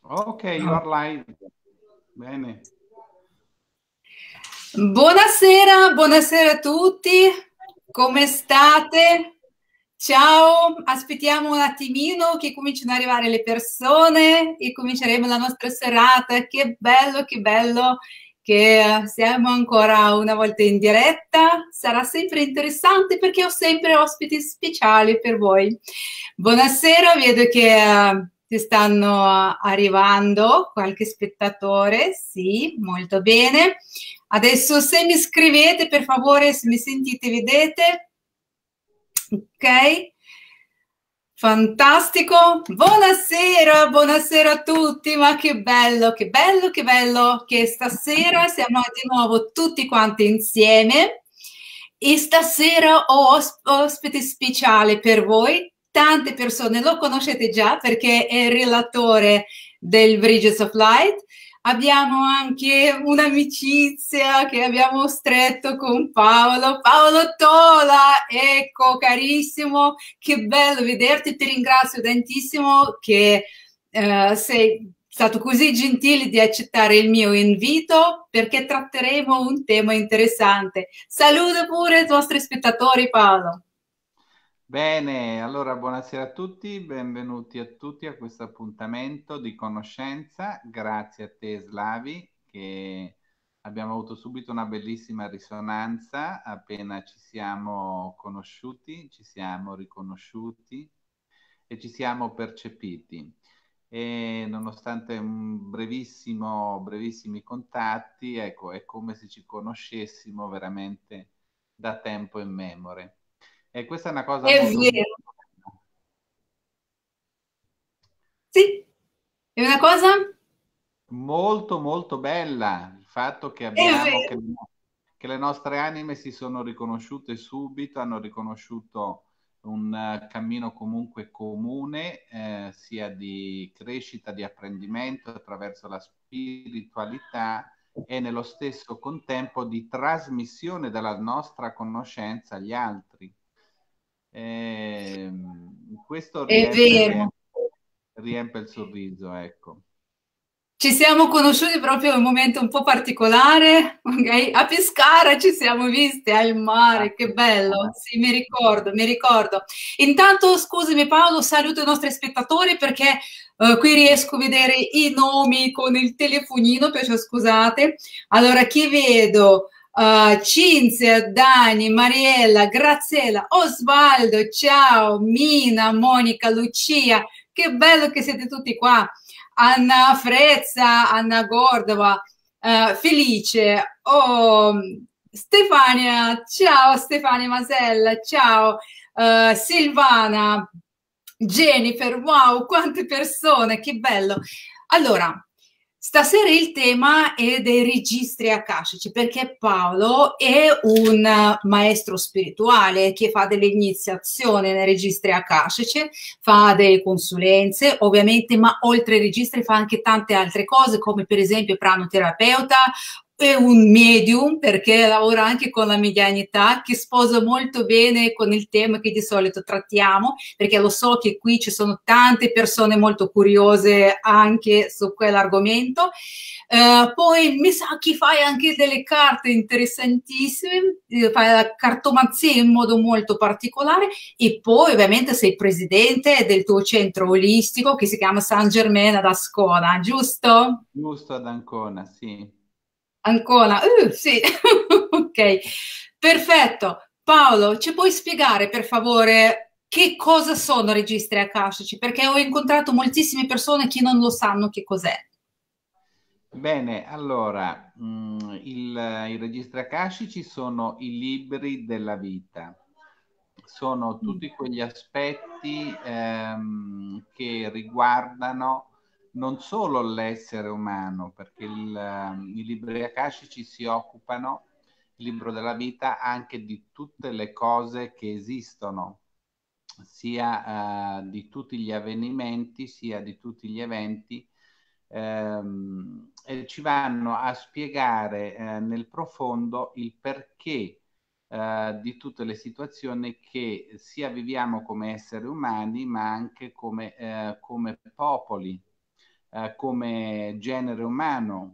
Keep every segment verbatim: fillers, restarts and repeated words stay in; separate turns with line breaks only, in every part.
Ok, you are live. Bene.
Buonasera, buonasera a tutti, come state? Ciao, aspettiamo un attimino che cominciano ad arrivare le persone e cominceremo la nostra serata. Che bello, che bello che siamo ancora una volta in diretta. Sarà sempre interessante perché ho sempre ospiti speciali per voi. Buonasera, vedo che eh, ti stanno arrivando qualche spettatore. Sì, molto bene. Adesso se mi scrivete, per favore, se mi sentite, vedete. Ok. Fantastico, buonasera, buonasera a tutti, ma che bello, che bello, che bello che stasera siamo di nuovo tutti quanti insieme e stasera ho os- ospite speciale per voi, tante persone lo conoscete già perché è il relatore del Bridges of Light. Abbiamo anche un'amicizia che abbiamo stretto con Paolo. Paolo Tola, ecco carissimo, che bello vederti, ti ringrazio tantissimo che eh, sei stato così gentile di accettare il mio invito perché tratteremo un tema interessante. Saluto pure i nostri spettatori, Paolo.
Bene, allora buonasera a tutti, benvenuti a tutti a questo appuntamento di conoscenza. Grazie a te, Slavi, che abbiamo avuto subito una bellissima risonanza appena ci siamo conosciuti, ci siamo riconosciuti e ci siamo percepiti. E nonostante un brevissimo, brevissimi contatti, ecco, è come se ci conoscessimo veramente da tempo in memoria. E questa è una cosa
È
molto, molto
vero,
bella.
sì, è una cosa?
Molto, molto bella il fatto che
È
abbiamo, che,
vero.
che le nostre anime si sono riconosciute subito, hanno riconosciuto un eh, cammino comunque comune, eh, sia di crescita, di apprendimento attraverso la spiritualità e nello stesso contempo di trasmissione della nostra conoscenza agli altri. Ehm, questo
È
riempie,
vero.
riempie, riempie il sorriso, ecco.
Ci siamo conosciuti proprio in un momento un po' particolare, ok? A Pescara ci siamo viste al
Ah,
mare, che bello.
ah.
Sì, mi ricordo, mi ricordo. Intanto, scusami Paolo, saluto i nostri spettatori perché eh, qui riesco a vedere i nomi con il telefonino, perciò scusate. Allora, chi vedo? Uh, Cinzia, Dani, Mariella, Graziella, Osvaldo, ciao, Mina, Monica, Lucia, che bello che siete tutti qua. Anna Frezza, Anna Gordova, eh, Felice, oh, Stefania, ciao Stefania Masella, ciao eh, Silvana, Jennifer, wow, quante persone, che bello. Allora, stasera il tema è dei registri akashici, perché Paolo è un eh, maestro spirituale che fa delle iniziazioni nei registri akashici, fa delle consulenze, ovviamente, ma oltre ai registri fa anche tante altre cose, come per esempio pranoterapeuta, è un medium perché lavora anche con la medianità che sposa molto bene con il tema che di solito trattiamo, perché lo so che qui ci sono tante persone molto curiose anche su quell'argomento. Eh, poi mi sa che fai anche delle carte interessantissime, eh, fai la cartomanzia in modo molto particolare e poi ovviamente sei presidente del tuo centro olistico che si chiama San Germain ad Ascona, giusto?
Giusto ad Ancona, sì.
Ancona, uh, sì, ok, perfetto. Paolo, ci puoi spiegare per favore che cosa sono registri akashici? Perché ho incontrato moltissime persone che non lo sanno che cos'è.
Bene, allora, mh, il- i registri akashici sono i libri della vita. Sono
Mm.
tutti quegli aspetti ehm, che riguardano non solo l'essere umano, perché il, ehm, i libri akashici si occupano, il libro della vita, anche di tutte le cose che esistono, sia eh, di tutti gli avvenimenti, sia di tutti gli eventi, ehm, e ci vanno a spiegare eh, nel profondo il perché eh, di tutte le situazioni che sia viviamo come esseri umani, ma anche come, eh, come popoli. eh, come genere umano,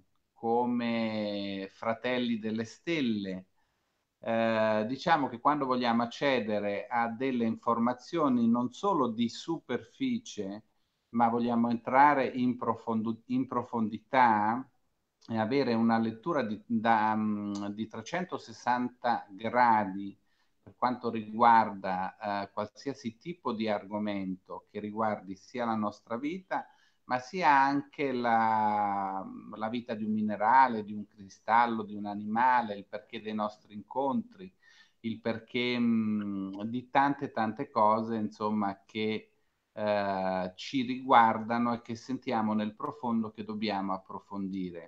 come fratelli delle stelle. Eh, diciamo che quando vogliamo accedere a delle informazioni non solo di superficie, ma vogliamo entrare in, profondo, in profondità e avere una lettura di, da, di trecentosessanta gradi per quanto riguarda eh, qualsiasi tipo di argomento che riguardi sia la nostra vita, ma sia anche la, la vita di un minerale, di un cristallo, di un animale, il perché dei nostri incontri, il perché mh, di tante tante cose, insomma, che eh, ci riguardano e che sentiamo nel profondo che dobbiamo approfondire.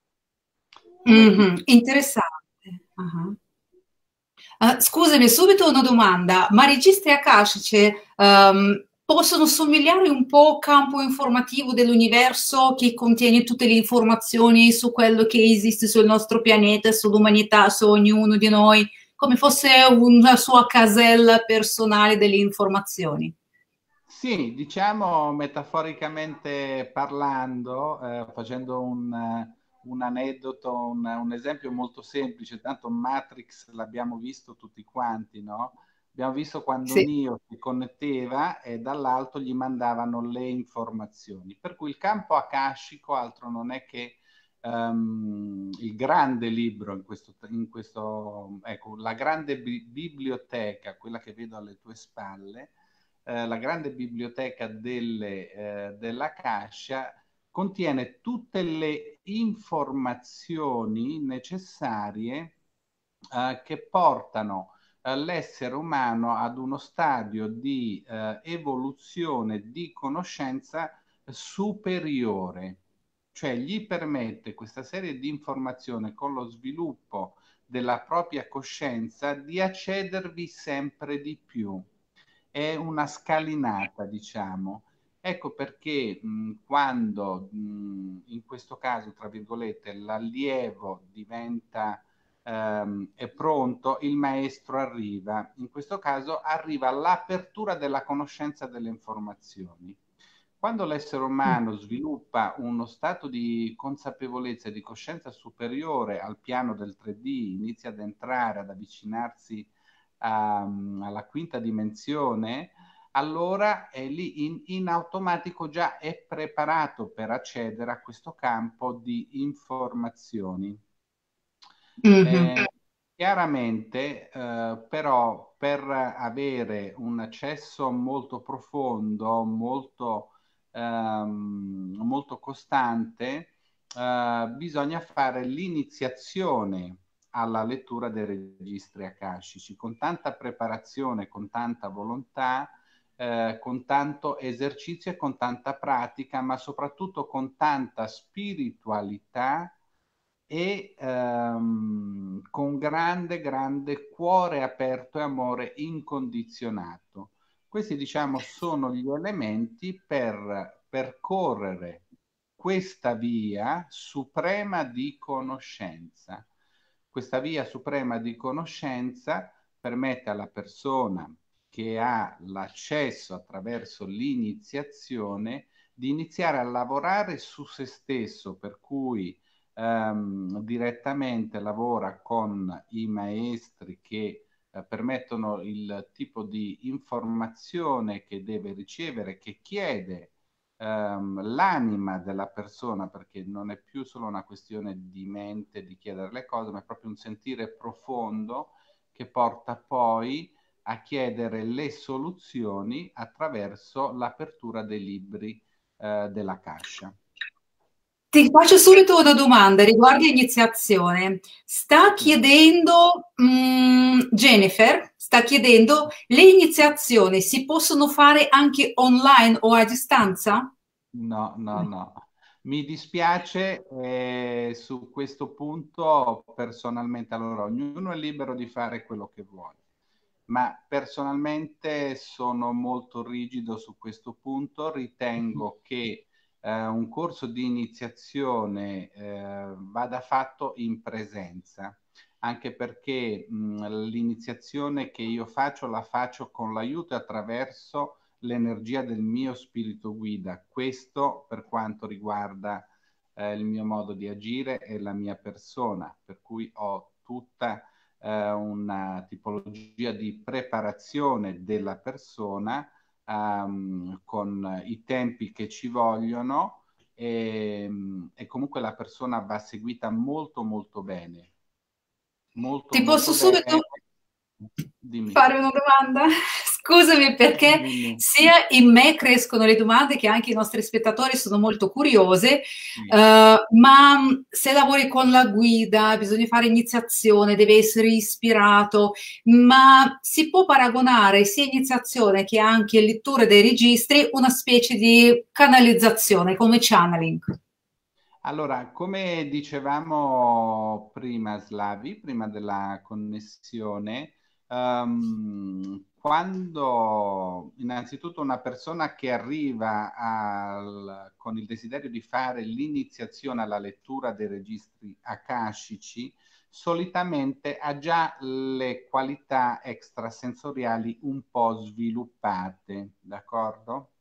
Come ti...
Mhm, interessante. Ah. Uh, scusami, subito una domanda, ma registri akashici um, possono somigliare un po' al campo informativo dell'universo che contiene tutte le informazioni su quello che esiste sul nostro pianeta, sull'umanità, su ognuno di noi, come fosse una sua casella personale delle informazioni?
Sì, diciamo metaforicamente parlando, eh, facendo un, un aneddoto, un, un esempio molto semplice, tanto Matrix l'abbiamo visto tutti quanti, no? Abbiamo visto quando
Sì.
Neo si connetteva e dall'alto gli mandavano le informazioni. Per cui il campo akashico altro non è che um, il grande libro in questo, in questo, ecco, la grande bi- biblioteca, quella che vedo alle tue spalle, eh, la grande biblioteca delle, eh, della Cascia contiene tutte le informazioni necessarie eh, che portano eh, l'essere umano ad uno stadio di eh, evoluzione di conoscenza superiore, cioè gli permette questa serie di informazioni con lo sviluppo della propria coscienza di accedervi sempre di più. È una scalinata, diciamo. Ecco perché mh, quando mh, in questo caso, tra virgolette, l'allievo diventa ehm, è pronto, il maestro arriva. In questo caso arriva l'apertura della conoscenza delle informazioni. Quando l'essere umano sviluppa uno stato di consapevolezza e di coscienza superiore al piano del tre D, inizia ad entrare, ad avvicinarsi a, alla quinta dimensione, allora è lì in, in automatico già è preparato per accedere a questo campo di informazioni.
Mhm.
Eh, chiaramente, eh, però, per avere un accesso molto profondo, molto, ehm, molto costante, eh, bisogna fare l'iniziazione alla lettura dei registri akashici con tanta preparazione, con tanta volontà, eh, con tanto esercizio e con tanta pratica, ma soprattutto con tanta spiritualità e ehm, con grande, grande cuore aperto e amore incondizionato. Questi, diciamo, sono gli elementi per percorrere questa via suprema di conoscenza. Questa via suprema di conoscenza permette alla persona che ha l'accesso attraverso l'iniziazione di iniziare a lavorare su se stesso, per cui ehm, direttamente lavora con i maestri che eh, permettono il tipo di informazione che deve ricevere, che chiede ehm, l'anima della persona, perché non è più solo una questione di mente, di chiedere le cose, ma è proprio un sentire profondo che porta poi a chiedere le soluzioni attraverso l'apertura dei libri eh, della Cascia.
Ti faccio subito una domanda riguardo iniziazione. Sta
Sì.
chiedendo, mm, Jennifer, sta chiedendo, le iniziazioni si possono fare anche online o a distanza?
No, no, no. Mi dispiace eh, su questo punto personalmente. Allora, ognuno è libero di fare quello che vuole, ma personalmente sono molto rigido su questo punto. Ritengo che eh, un corso di iniziazione eh, vada fatto in presenza, anche perché mh, l'iniziazione che io faccio la faccio con l'aiuto e attraverso l'energia del mio spirito guida. Questo per quanto riguarda eh, il mio modo di agire e la mia persona, per cui ho tutta eh, una tipologia di preparazione della persona um, con i tempi che ci vogliono e, e comunque la persona va seguita molto molto bene, molto
Ti posso
molto bene.
subito
Dimmi.
fare una domanda? Scusami, perché
Dimmi.
sia in me crescono le domande che anche i nostri spettatori sono molto curiose,
Sì.
uh, ma se lavori con la guida, bisogna fare iniziazione, deve essere ispirato, ma si può paragonare sia iniziazione che anche lettura dei registri una specie di canalizzazione, come channeling?
Allora, come dicevamo prima, Slavi, prima della connessione, um, quando innanzitutto una persona che arriva al, con il desiderio di fare l'iniziazione alla lettura dei registri akashici, solitamente ha già le qualità extrasensoriali un po' sviluppate, d'accordo?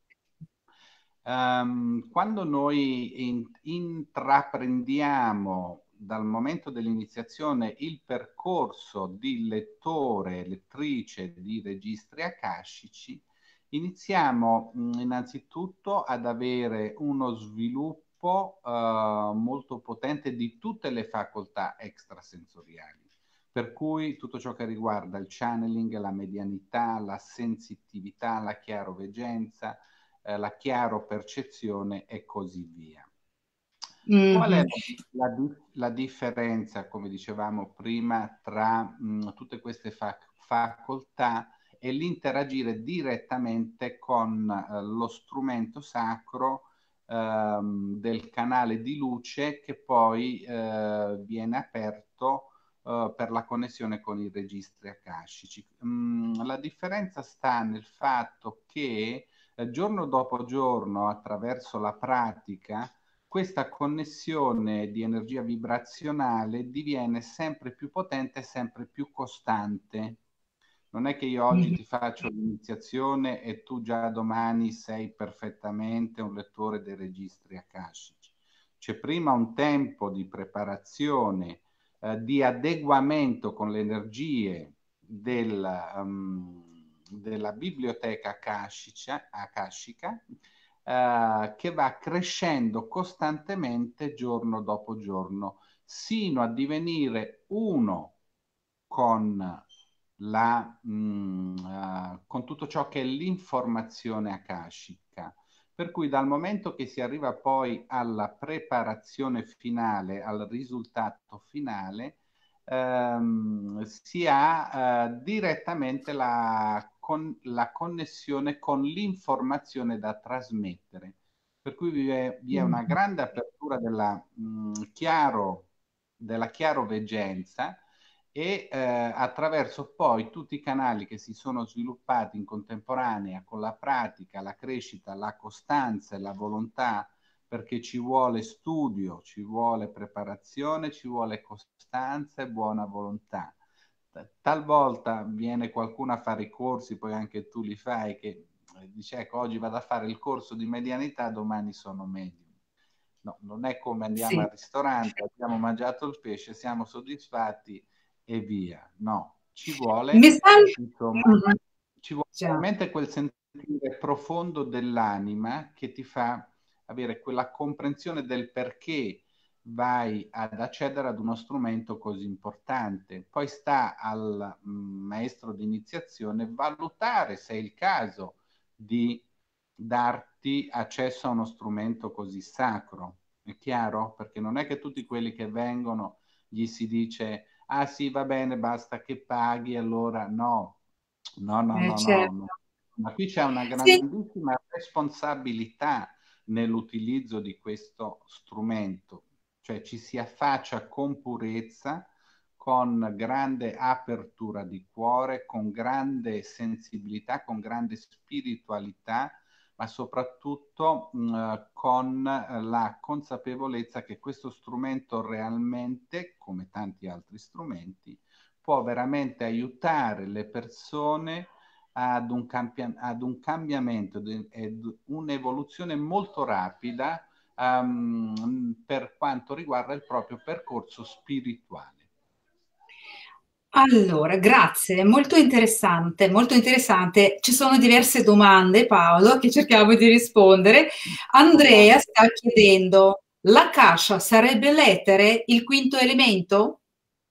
Um, quando noi in, intraprendiamo dal momento dell'iniziazione il percorso di lettore, lettrice di registri akashici, iniziamo mh, innanzitutto ad avere uno sviluppo uh, molto potente di tutte le facoltà extrasensoriali. Per cui tutto ciò che riguarda il channeling, la medianità, la sensitività, la chiaroveggenza, eh, la chiaro percezione e così via. Qual è
Mm-hmm.
la, la differenza, come dicevamo prima, tra mh, tutte queste fac facoltà e l'interagire direttamente con eh, lo strumento sacro ehm, del canale di luce che poi eh, viene aperto eh, per la connessione con i registri akashici? Mm, la differenza sta nel fatto che eh, giorno dopo giorno, attraverso la pratica, questa connessione di energia vibrazionale diviene sempre più potente e sempre più costante. Non è che io oggi
Mm-hmm.
ti faccio l'iniziazione e tu già domani sei perfettamente un lettore dei registri akashici. C'è prima un tempo di preparazione, eh, di adeguamento con le energie del, um, della biblioteca akashica, akashica eh, che va crescendo costantemente giorno dopo giorno, sino a divenire uno con la, mh, uh, con tutto ciò che è l'informazione akashica. Per cui dal momento che si arriva poi alla preparazione finale, al risultato finale, ehm, si ha eh, direttamente la, con, la connessione con l'informazione da trasmettere. Per cui vi è, vi è una grande apertura della, mh, chiaro, della chiaroveggenza e eh, attraverso poi tutti i canali che si sono sviluppati in contemporanea con la pratica, la crescita, la costanza e la volontà, perché ci vuole studio, ci vuole preparazione, ci vuole costanza e buona volontà. Talvolta viene qualcuno a fare i corsi, poi anche tu li fai, che dice ecco oggi vado a fare il corso di medianità, domani sono medium. No, non è come andiamo
Sì.
al ristorante, abbiamo mangiato il pesce, siamo soddisfatti e via. No, ci
Mi
vuole,
stai...
insomma,
Mhm.
ci vuole
Già.
veramente quel sentire profondo dell'anima che ti fa avere quella comprensione del perché vai ad accedere ad uno strumento così importante. Poi sta al mm, maestro di iniziazione valutare se è il caso di darti accesso a uno strumento così sacro. È chiaro? Perché non è che tutti quelli che vengono gli si dice ah sì, va bene, basta che paghi, allora no, no, no,
Eh,
no, no,
certo.
no. Ma qui c'è una
Sì.
grandissima responsabilità nell'utilizzo di questo strumento, cioè ci si affaccia con purezza, con grande apertura di cuore, con grande sensibilità, con grande spiritualità, ma soprattutto mh, con la consapevolezza che questo strumento realmente, come tanti altri strumenti, può veramente aiutare le persone ad un, campia- ad un cambiamento ed un'evoluzione molto rapida um, per quanto riguarda il proprio percorso spirituale.
Allora, grazie, molto interessante, molto interessante. Ci sono diverse domande, Paolo, che cerchiamo di rispondere. Andrea sta chiedendo, la cascia sarebbe l'etere, il quinto elemento?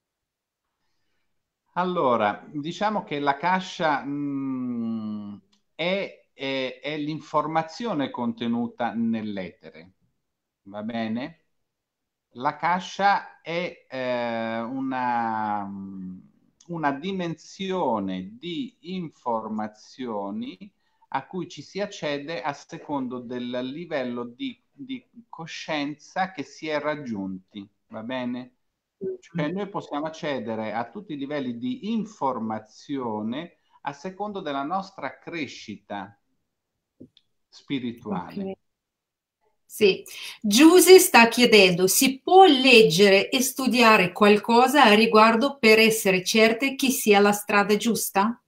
Allora, diciamo che la cascia mh, è, è, è l'informazione contenuta nell'etere, va bene? La cascia è eh, una, una dimensione di informazioni a cui ci si accede a secondo del livello di, di coscienza che si è raggiunti, va bene? Cioè noi possiamo accedere a tutti i livelli di informazione a secondo della nostra crescita spirituale.
Ok. Sì, Giusy sta chiedendo, si può leggere e studiare qualcosa a riguardo per essere certe che sia la strada giusta?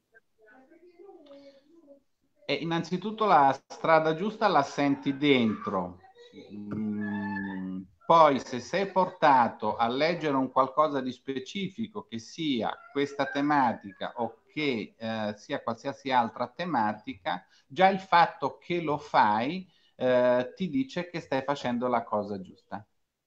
E innanzitutto la strada giusta la senti dentro. Mm, poi se sei portato a leggere un qualcosa di specifico che sia questa tematica o che eh, sia qualsiasi altra tematica, già il fatto che lo fai eh, ti dice che stai facendo la cosa giusta.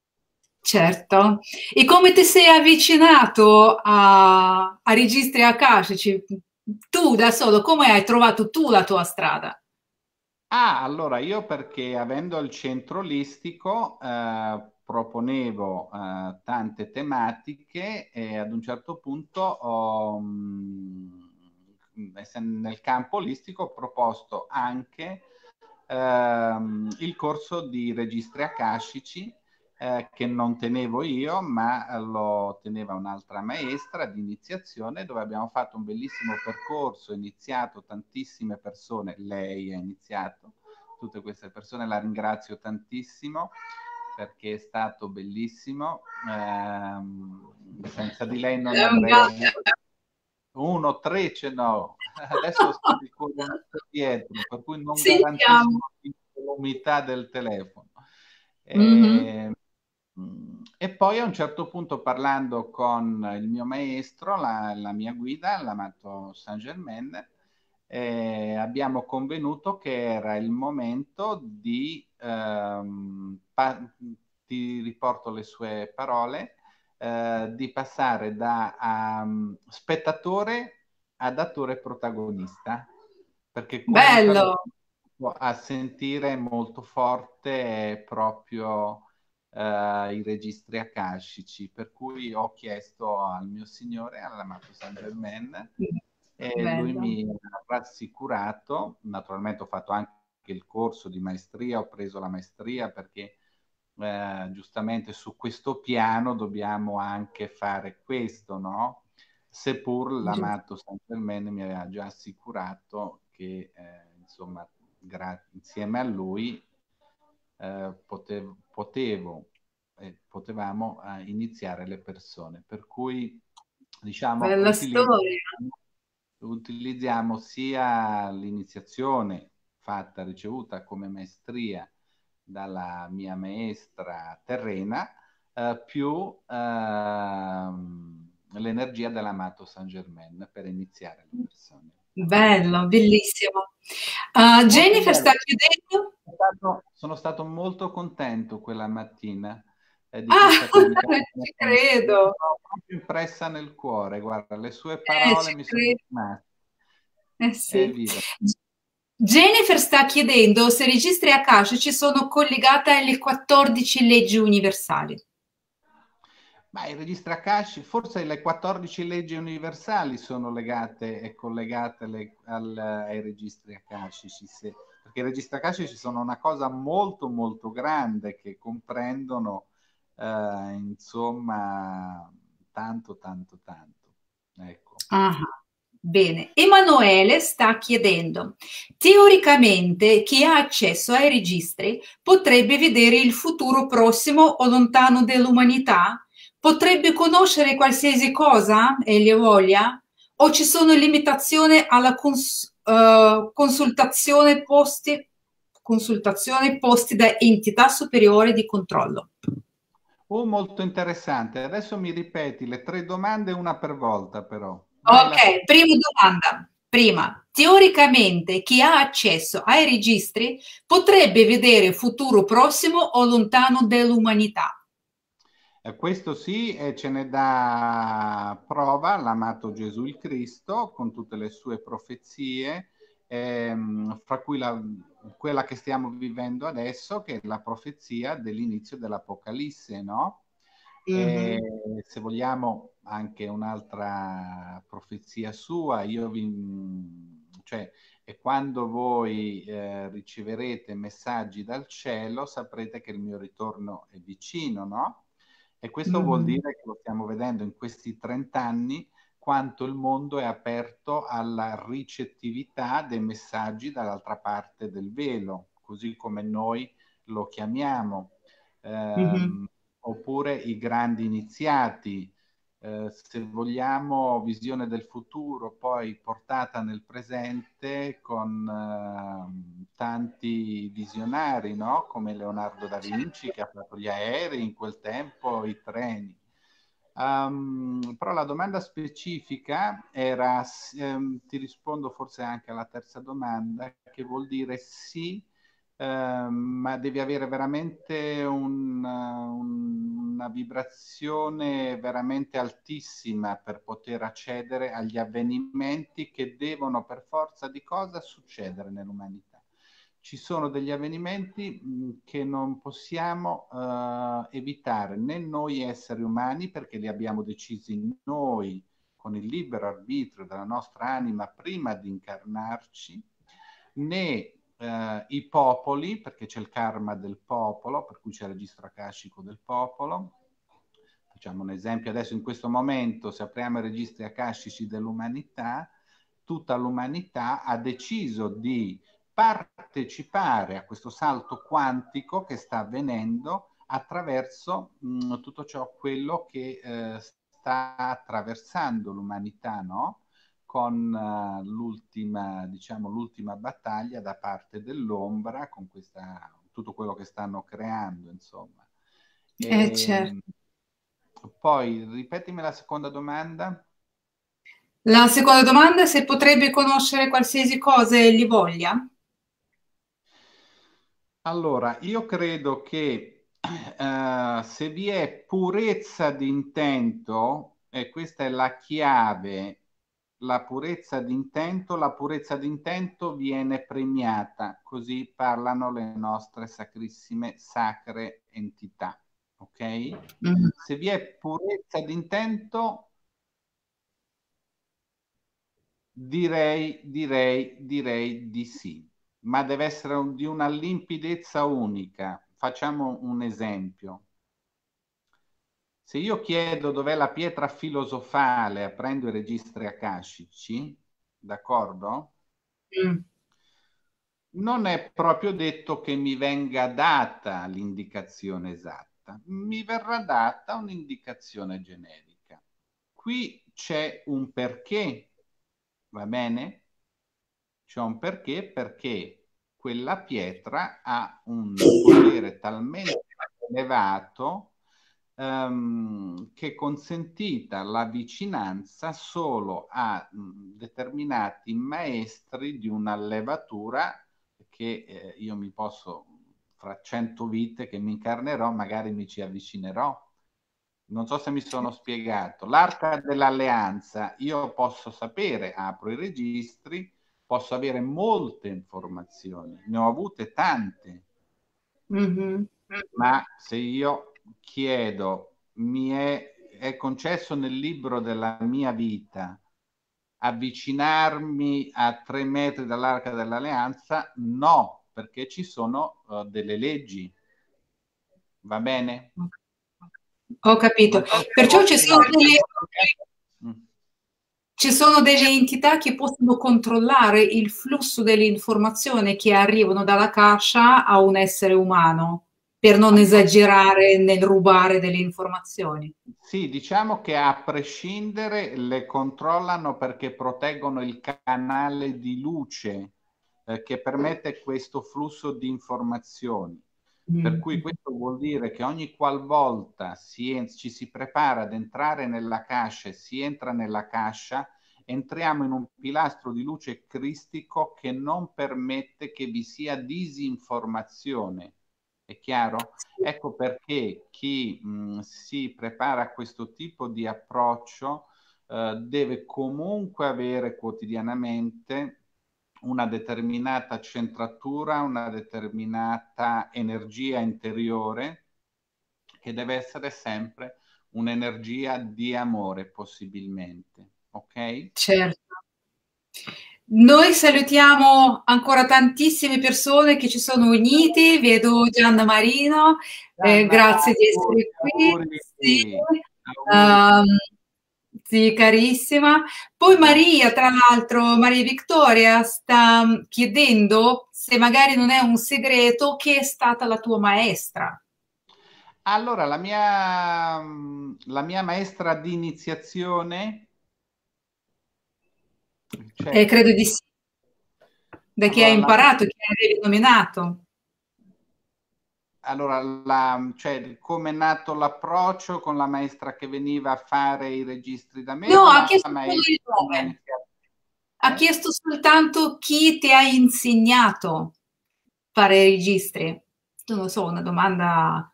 Certo. E come ti sei avvicinato a, a registri akashici? Tu da solo, come hai trovato tu la tua strada?
Ah, allora io perché avendo il centro olistico eh, proponevo eh, tante tematiche e ad un certo punto ho, mh, nel campo olistico ho proposto anche ehm, il corso di registri akashici eh, che non tenevo io, ma lo teneva un'altra maestra di iniziazione, dove abbiamo fatto un bellissimo percorso, iniziato tantissime persone, lei ha iniziato, tutte queste persone la ringrazio tantissimo perché è stato bellissimo, eh, senza di lei non avrei avuto uno, tre ce n'ho, adesso sto di dietro, per cui non
Sentiamo.
garantisco l'umità del telefono.
Mhm.
E, e poi a un certo punto parlando con il mio maestro, la, la mia guida, l'amato Saint Germain, eh, abbiamo convenuto che era il momento di, ehm, ti riporto le sue parole, eh, di passare da um, spettatore ad attore protagonista, perché comunque
Bello.
a sentire molto forte proprio eh, i registri akashici, per cui ho chiesto al mio signore, all'amato Saint Germain, e lui
Bello.
mi ha rassicurato. Naturalmente ho fatto anche il corso di maestria, ho preso la maestria perché eh, giustamente su questo piano dobbiamo anche fare questo, no? Seppur
Giusto.
l'amato Saint Germain mi aveva già assicurato che eh, insomma insieme a lui eh, potevo, potevo eh, potevamo eh, iniziare le persone, per cui diciamo
Bella storia.
utilizziamo, utilizziamo sia l'iniziazione fatta, ricevuta come maestria dalla mia maestra terrena, eh, più ehm, l'energia dell'amato Saint Germain per iniziare le persone.
Bello, bellissimo. Uh,
Molto
Jennifer sta
bello.
chiedendo.
Sono stato, sono stato molto contento quella mattina eh, di
Ah,
questa comunicazione
ci
con te. Mi
credo.
sono proprio impressa nel cuore. Guarda, le sue
Eh,
parole
ci
mi sono
credo.
rimaste.
Eh sì.
Evviva.
Jennifer sta chiedendo se i registri akashici sono collegati alle quattordici leggi universali.
Ma i registri akashici, forse le quattordici leggi universali sono legate e collegate le, al, ai registri akashici, se, perché i registri akashici sono una cosa molto molto grande che comprendono eh, insomma tanto tanto tanto. Ecco.
Ah, bene. Emanuele sta chiedendo, teoricamente chi ha accesso ai registri potrebbe vedere il futuro prossimo o lontano dell'umanità? Potrebbe conoscere qualsiasi cosa, e le voglia? O ci sono limitazioni alla cons- eh, consultazione posti, consultazione posti da entità superiori di controllo.
Oh, molto interessante. Adesso mi ripeti le tre domande, una per volta, però. Vai, la...
Ok, prima domanda. Prima, teoricamente chi ha accesso ai registri potrebbe vedere futuro prossimo o lontano dell'umanità.
Eh, questo sì, e ce ne dà prova l'amato Gesù il Cristo con tutte le sue profezie, ehm, fra cui la, quella che stiamo vivendo adesso, che è la profezia dell'inizio dell'Apocalisse, no? E,
Mhm.
se vogliamo anche un'altra profezia sua, io vi, cioè, e quando voi eh, riceverete messaggi dal cielo, saprete che il mio ritorno è vicino, no? E questo vuol
Mhm.
dire che lo stiamo vedendo in questi trenta anni quanto il mondo è aperto alla ricettività dei messaggi dall'altra parte del velo, così come noi lo chiamiamo.
Mhm.
Ehm, oppure i grandi iniziati, eh, se vogliamo, visione del futuro, poi portata nel presente con eh, tanti visionari, no? Come Leonardo da Vinci che ha fatto gli aerei in quel tempo, i treni. Um, però la domanda specifica era, um, ti rispondo forse anche alla terza domanda, che vuol dire sì, uh, ma devi avere veramente un, un, una vibrazione veramente altissima per poter accedere agli avvenimenti che devono per forza di cosa succedere nell'umanità. Ci sono degli avvenimenti mh, che non possiamo uh, evitare, né noi esseri umani, perché li abbiamo decisi noi con il libero arbitrio della nostra anima prima di incarnarci, né uh, i popoli, perché c'è il karma del popolo, per cui c'è il registro akashico del popolo. Facciamo un esempio adesso, in questo momento, se apriamo i registri akashici dell'umanità, tutta l'umanità ha deciso di partecipare a questo salto quantico che sta avvenendo attraverso mh, tutto ciò, quello che eh, sta attraversando l'umanità, no? Con uh, l'ultima, diciamo, l'ultima battaglia da parte dell'ombra, con questa, tutto quello che stanno creando, insomma.
Eh,
E,
certo.
poi, ripetimi la seconda domanda.
La seconda domanda è se potrebbe conoscere qualsiasi cosa egli voglia.
Allora, io credo che eh, se vi è purezza di intento, e questa è la chiave, la purezza di intento, la purezza di intento viene premiata, così parlano le nostre sacrissime, sacre entità, ok?
Mm.
Se vi è purezza di intento, direi, direi, direi di sì, ma deve essere un- di una limpidezza unica. Facciamo un esempio. Se io chiedo dov'è la pietra filosofale aprendo i registri akashici, d'accordo?
Mm.
Non è proprio detto che mi venga data l'indicazione esatta, mi verrà data un'indicazione generica. Qui c'è un perché, va bene? C'è un perché, perché quella pietra ha un potere talmente elevato ehm, che consentita la vicinanza solo a mh, determinati maestri di una levatura che eh, io mi posso, fra cento vite che mi incarnerò, magari mi ci avvicinerò. Non so se mi sono spiegato. L'arca dell'alleanza, io posso sapere, apro i registri, posso avere molte informazioni, ne ho avute tante,
Mhm.
ma se io chiedo, mi è, è concesso nel libro della mia vita avvicinarmi a tre metri dall'arca dell'alleanza? No, perché ci sono uh, delle leggi, va bene?
Ho capito.
Non so se
Perciò
ho
ci sono
spiegato.
delle,
Mm.
ci sono delle entità che possono controllare il flusso delle informazioni che arrivano dalla cascia a un essere umano. per non
Allora,
esagerare nel rubare delle informazioni.
sì, diciamo che a prescindere le controllano perché proteggono il canale di luce eh, che permette questo flusso di informazioni. Per
Mm.
cui questo vuol dire che ogni qualvolta si en- ci si prepara ad entrare nella cascia e si entra nella cascia, entriamo in un pilastro di luce cristico che non permette che vi sia disinformazione. È chiaro? Ecco perché chi mh, si prepara a questo tipo di approccio eh, deve comunque avere quotidianamente una determinata centratura, una determinata energia interiore che deve essere sempre un'energia di amore, possibilmente. Ok?
Certo. Noi salutiamo ancora tantissime persone che ci sono unite, vedo Gianna Marino, eh,
Gianna,
grazie di
auguri,
essere qui. Sì,
auguri, auguri.
ehm, sì, carissima. Poi
Grazie.
Maria, tra l'altro, Maria Vittoria sta chiedendo se magari non è un segreto chi è stata la tua maestra.
Allora, la mia, la mia maestra di iniziazione,
Eh,
cioè,
credo di sì. Da chi hai
allora, la,
imparato, chi avevi nominato.
allora la, cioè, come è nato l'approccio con la maestra che veniva a fare i registri da me
No,
o
ha
la
chiesto solo
maestra
il
come ha
nome.
iniziato?
Ha
Eh?
chiesto soltanto chi ti ha insegnato a fare i registri. Non lo so, una domanda.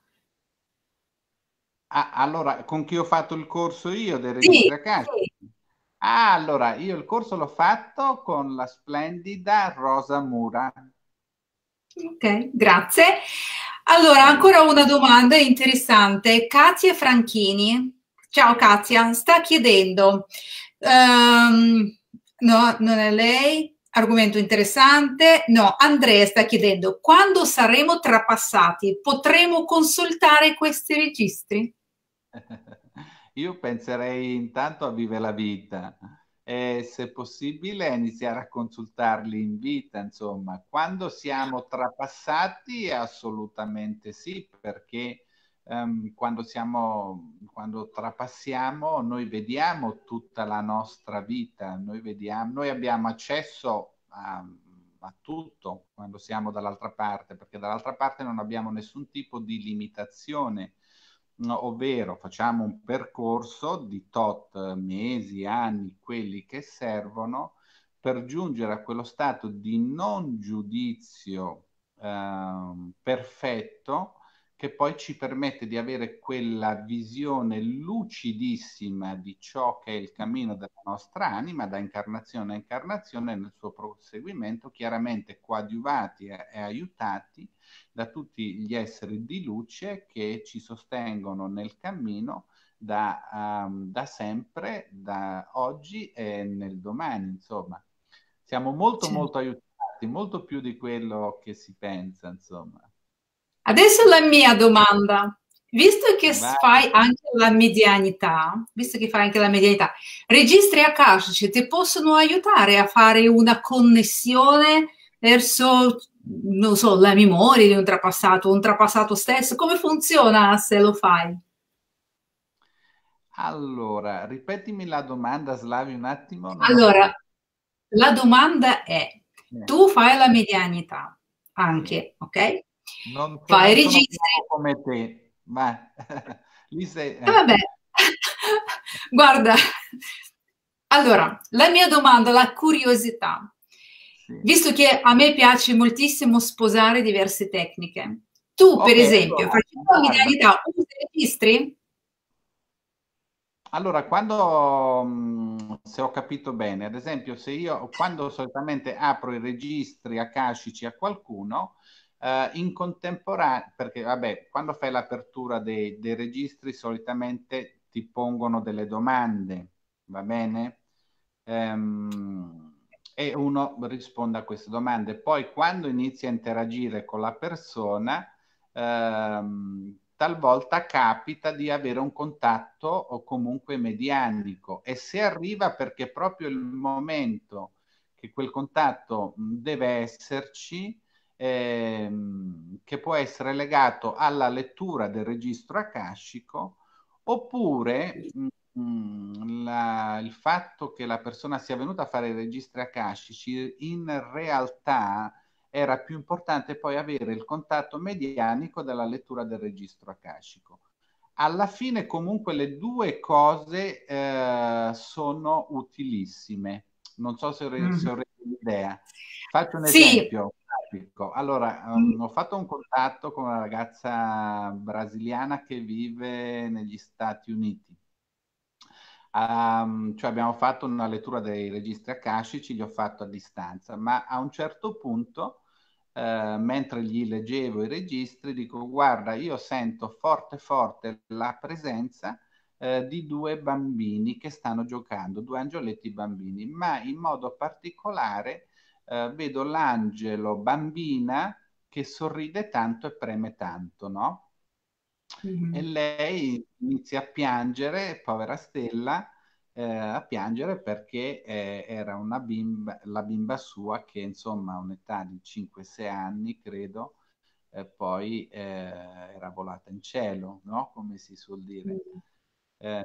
Ah, allora, con chi ho fatto il corso io dei
Sì,
registri a casa?
sì.
Ah, allora, io il corso l'ho fatto con la splendida Rosa Mura.
Ok, grazie. Allora,
Prego.
ancora una domanda interessante. Katia Franchini. Ciao Katia, sta chiedendo, ehm, no, non è lei, argomento interessante. No, Andrea sta chiedendo, quando saremo trapassati, potremo consultare questi registri?
Io penserei intanto a Vive la vita e se possibile a iniziare a consultarli in vita, insomma. Quando siamo trapassati, assolutamente sì, perché ehm, quando siamo, quando trapassiamo, noi vediamo tutta la nostra vita, noi vediamo, noi abbiamo accesso a, a tutto quando siamo dall'altra parte, perché dall'altra parte non abbiamo nessun tipo di limitazione. No, ovvero facciamo un percorso di tot mesi, anni, quelli che servono per giungere a quello stato di non giudizio ehm, perfetto che poi ci permette di avere quella visione lucidissima di ciò che è il cammino della nostra anima da incarnazione a incarnazione nel suo proseguimento, chiaramente coadiuvati e, e aiutati da tutti gli esseri di luce che ci sostengono nel cammino da, um, da sempre, da oggi e nel domani, insomma. Siamo molto
Cioè,
molto aiutati, molto più di quello che si pensa, insomma.
adesso la mia domanda. Visto che
Vai.
fai anche la medianità, visto che fai anche la medianità, registri akashici ti possono aiutare a fare una connessione verso, non so, la memoria di un trapassato, un trapassato stesso? Come funziona se lo fai?
Allora, ripetimi la domanda, Slavi, un attimo, non ho
Allora,
capito.
la domanda è,
Eh,
tu fai la medianità
sì.
anche, ok?
Non, so-
Fai
non sono
registri.
bravo come te, ma lì sei...
E
eh,
vabbè, guarda, allora, la mia domanda, la curiosità,
sì.
visto che a me piace moltissimo sposare diverse tecniche, tu per
Ok,
esempio,
allora,
facendo la
guarda,
medianità, usi registri?
allora, quando, mh, se ho capito bene, ad esempio, se io, quando solitamente apro i registri akashici a qualcuno, eh, in contemporanea, perché vabbè, quando fai l'apertura dei, dei registri, solitamente ti pongono delle domande, va bene? Ehm, e uno risponde a queste domande. Poi, quando inizi a interagire con la persona, ehm, talvolta capita di avere un contatto o comunque medianico e se arriva perché proprio il momento che quel contatto mh, deve esserci ehm, che può essere legato alla lettura del registro akashico, oppure mh, la- il fatto che la persona sia venuta a fare i registri akashici in realtà era più importante poi avere il contatto medianico della lettura del registro akashico. Alla fine comunque le due cose eh, sono utilissime. Non so se ho, re- se
Mm.
ho reso l'idea. Faccio un
Sì.
esempio pratico. Allora,
Mm.
um, ho fatto un contatto con una ragazza brasiliana che vive negli Stati Uniti. Um, cioè abbiamo fatto una lettura dei registri akashici, li ho fatto a distanza, ma a un certo punto, eh, mentre gli leggevo i registri, dico, guarda, io sento forte forte la presenza eh, di due bambini che stanno giocando, due angioletti bambini, ma in modo particolare eh, vedo l'angelo bambina che sorride tanto e preme tanto, no? E
Mhm.
lei inizia a piangere, povera Stella, eh, a piangere perché eh, era una bimba, la bimba sua che insomma a un'età di cinque sei anni, credo, eh, poi eh, era volata in cielo, no? Come si suol dire.
Mm.
Eh,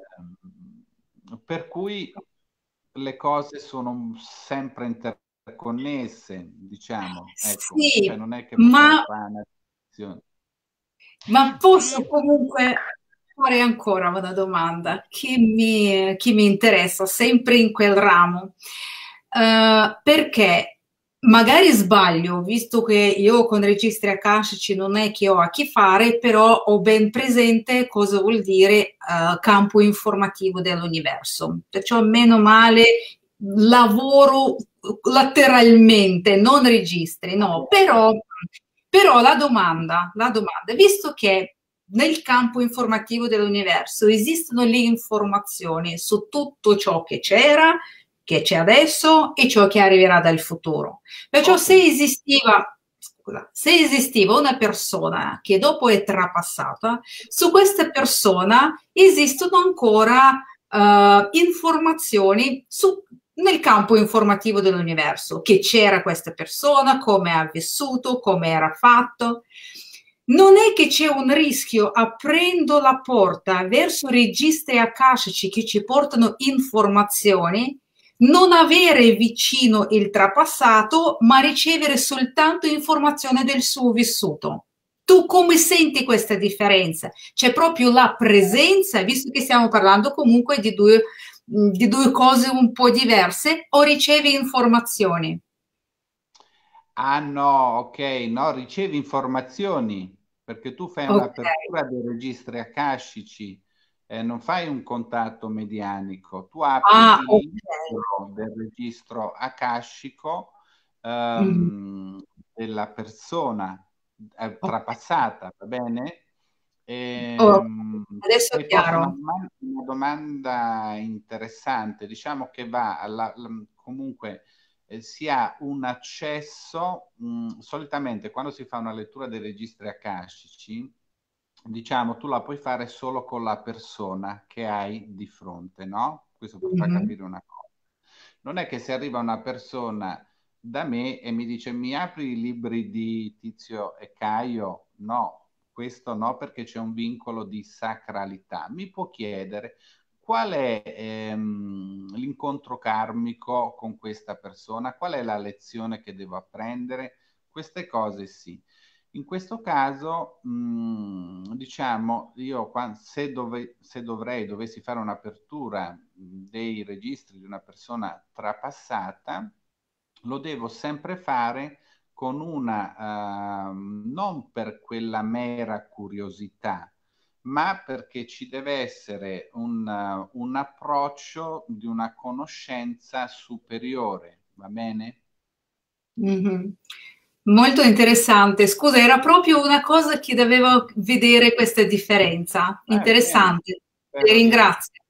per cui le cose sono sempre interconnesse, diciamo, ecco, cioè
Sì,
non è che possiamo
ma
fare una distinzione.
Ma posso comunque fare ancora una domanda che mi, che mi interessa, sempre in quel ramo. Eh, perché magari sbaglio, visto che io con registri akashici non è che ho a che fare, però ho ben presente cosa vuol dire eh, campo informativo dell'universo. Perciò, meno male, lavoro lateralmente, non registri, no, però però la domanda, la domanda, visto che nel campo informativo dell'universo esistono le informazioni su tutto ciò che c'era, che c'è adesso e ciò che arriverà dal futuro. Perciò
Ok.
se esisteva, scusa, se esisteva una persona che dopo è trapassata, su questa persona esistono ancora eh, informazioni su nel campo informativo dell'universo, che c'era questa persona, come ha vissuto, come era fatto. Non è che c'è un rischio aprendo la porta verso registri akashici che ci portano informazioni, non avere vicino il trapassato, ma ricevere soltanto informazione del suo vissuto. Tu come senti questa differenza? C'è proprio la presenza, visto che stiamo parlando comunque di due di due cose un po' diverse o ricevi informazioni?
Ah no, ok, no, ricevi informazioni perché tu fai
Ok.
un'apertura dei registri akashici, eh, non fai un contatto medianico, tu apri
Ah, ok.
il libro del registro akashico
Mhm.
ehm, della persona eh,
Ok.
trapassata, va bene?
Ok.
Ehm,
Adesso è
Hai posto una
chiaro.
domanda, una domanda interessante, diciamo che va alla, comunque eh, si ha un accesso, mh, solitamente quando si fa una lettura dei registri akashici, diciamo, tu la puoi fare solo con la persona che hai di fronte, no? Questo per far
Mhm.
capire una cosa. Non è che se arriva una persona da me e mi dice mi apri i libri di Tizio e Caio? No, questo no, perché c'è un vincolo di sacralità. Mi può chiedere qual è ehm, l'incontro karmico con questa persona, qual è la lezione che devo apprendere, queste cose sì. In questo caso, mh, diciamo, io qua- se, dove- se dovrei, dovessi fare un'apertura mh, dei registri di una persona trapassata, lo devo sempre fare con una, ehm, non per quella mera curiosità, ma perché ci deve essere un, uh, un approccio di una conoscenza superiore, va bene?
Mhm. Molto interessante. Scusa, era proprio una cosa che dovevo vedere questa differenza.
Eh, bene,
Interessante. Ti
spero di essere.
ringrazio.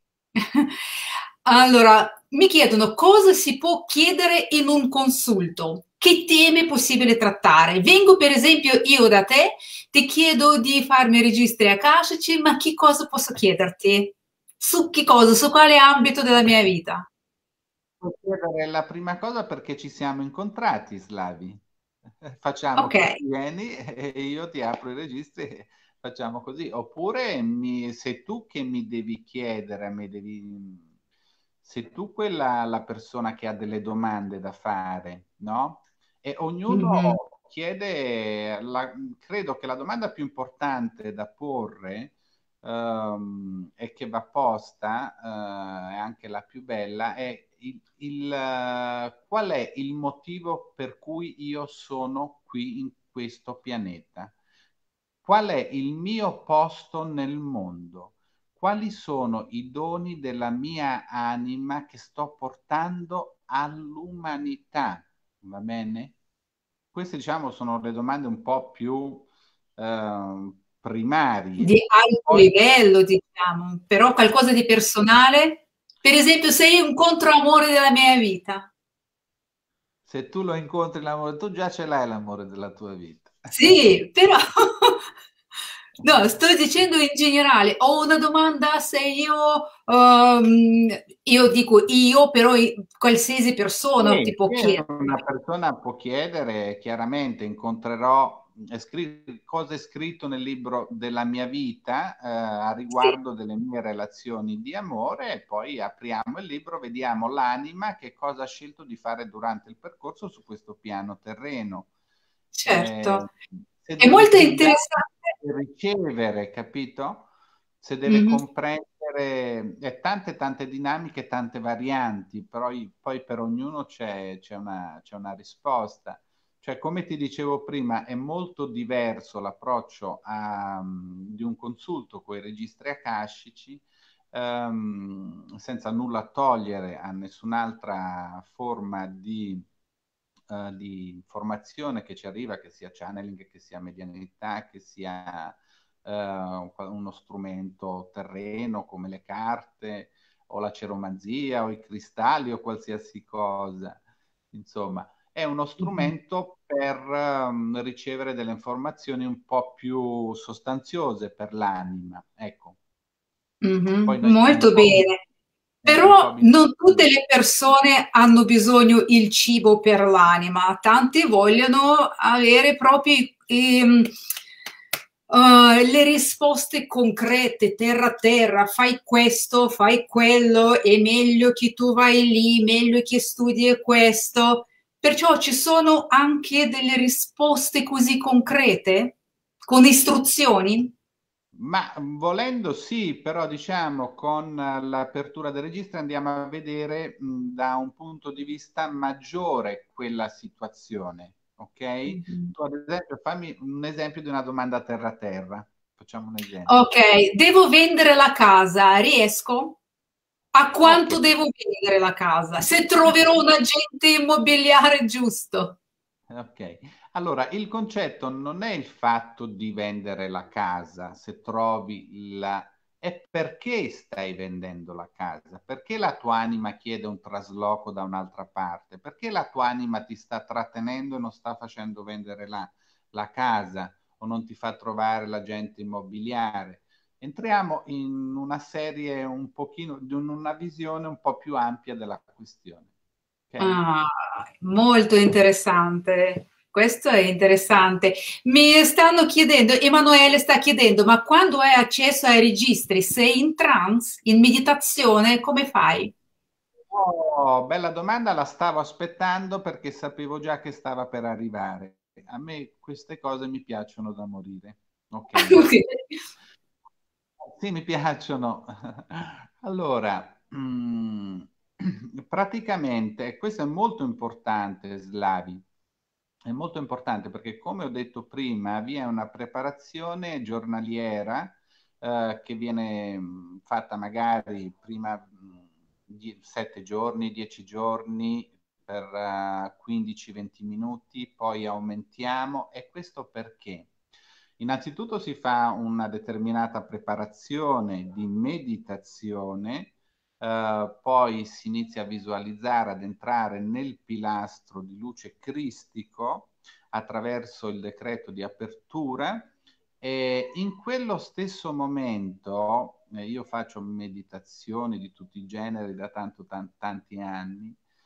Allora, mi chiedono cosa si può chiedere in un consulto, che temi è possibile trattare. Vengo per esempio io da te, ti chiedo di farmi registri akashici, ma che cosa posso chiederti? Su che cosa? Su quale ambito della mia vita?
Posso chiedere la prima cosa perché ci siamo incontrati, Slavi. facciamo
Ok.
così, vieni e io ti apro i registri e facciamo così. Oppure mi, sei tu che mi devi chiedere, mi devi, sei tu quella la persona che ha delle domande da fare, no? E ognuno
Mhm.
chiede, la, credo che la domanda più importante da porre ehm, e che va posta, eh, è anche la più bella, è il, il, eh, qual è il motivo per cui io sono qui in questo pianeta? Qual è il mio posto nel mondo? Quali sono i doni della mia anima che sto portando all'umanità? Va bene? Queste, diciamo, sono le domande un po' più eh,
Di
primarie.
alto
Poi,
livello, diciamo, però qualcosa di personale. Per esempio, sei un controamore della mia vita.
se tu lo incontri l'amore, tu già ce l'hai l'amore della tua vita.
Sì, però no, sto dicendo in generale, ho una domanda se io, ehm, io dico io, però i- qualsiasi persona ti
Sì,
può
sì,
chiedere.
una persona può chiedere, chiaramente incontrerò, è scritto, cosa è scritto nel libro della mia vita eh, a
Sì,
riguardo delle mie relazioni di amore e poi apriamo il libro, vediamo l'anima che cosa ha scelto di fare durante il percorso su questo piano terreno. Eh,
certo.
se
È
deve
molto
più dare
interessante.
che ricevere, capito? Se deve
Mhm,
comprendere e tante tante dinamiche, tante varianti, però i- poi per ognuno c'è c'è una, c'è una risposta. Cioè, come ti dicevo prima, è molto diverso l'approccio a, mm, di un consulto con i registri akashici, ehm, senza nulla togliere a nessun'altra forma di eh, di informazione che ci arriva, che sia channeling, che sia medianità, che sia eh, uno strumento terreno come le carte o la ceromanzia o i cristalli o qualsiasi cosa. Insomma, è uno
mhm,
strumento per um, ricevere delle informazioni un po' più sostanziose per l'anima. Ecco,
mhm,
poi noi siamo un
molto
po',
bene.
eh, un po'
Però non tutte
abituati.
le persone hanno bisogno il cibo per l'anima, tanti vogliono avere proprio ehm, uh, le risposte concrete, terra a terra, fai questo, fai quello, è meglio che tu vai lì, meglio che studi questo. Perciò ci sono anche delle risposte così concrete, con istruzioni.
Ma volendo sì, però diciamo con l'apertura del registro andiamo a vedere mh, da un punto di vista maggiore quella situazione, ok?
Mhm.
Tu ad esempio fammi un esempio di una domanda terra-terra, facciamo un esempio.
Ok, devo vendere la casa, riesco? A
Ok,
quanto devo vendere la casa? Se troverò un agente immobiliare giusto.
ok. Allora, il concetto non è il fatto di vendere la casa, se trovi la... è perché stai vendendo la casa, perché la tua anima chiede un trasloco da un'altra parte, perché la tua anima ti sta trattenendo e non sta facendo vendere la, la casa o non ti fa trovare l'agente immobiliare. Entriamo in una serie un pochino, di una visione un po' più ampia della questione. Ok?
Ah, molto interessante. Questo è interessante. Mi stanno chiedendo, Emanuele sta chiedendo, ma quando hai accesso ai registri, sei in trance, in meditazione, come fai?
Oh, bella domanda, la stavo aspettando perché sapevo già che stava per arrivare. A me queste cose mi piacciono da morire. Ok? Sì, mi piacciono. Allora, mm, praticamente, questo è molto importante, Slavi. È molto importante perché, come ho detto prima, vi è una preparazione giornaliera eh, che viene mh, fatta magari prima mh, di sette giorni, dieci giorni per uh, quindici venti minuti, poi aumentiamo. E questo perché? Innanzitutto si fa una determinata preparazione di meditazione, eh, poi si inizia a visualizzare, ad entrare nel pilastro di luce cristico attraverso il decreto di apertura e in quello stesso momento, eh, io faccio meditazioni di tutti i generi da tanto, tan- tanti anni,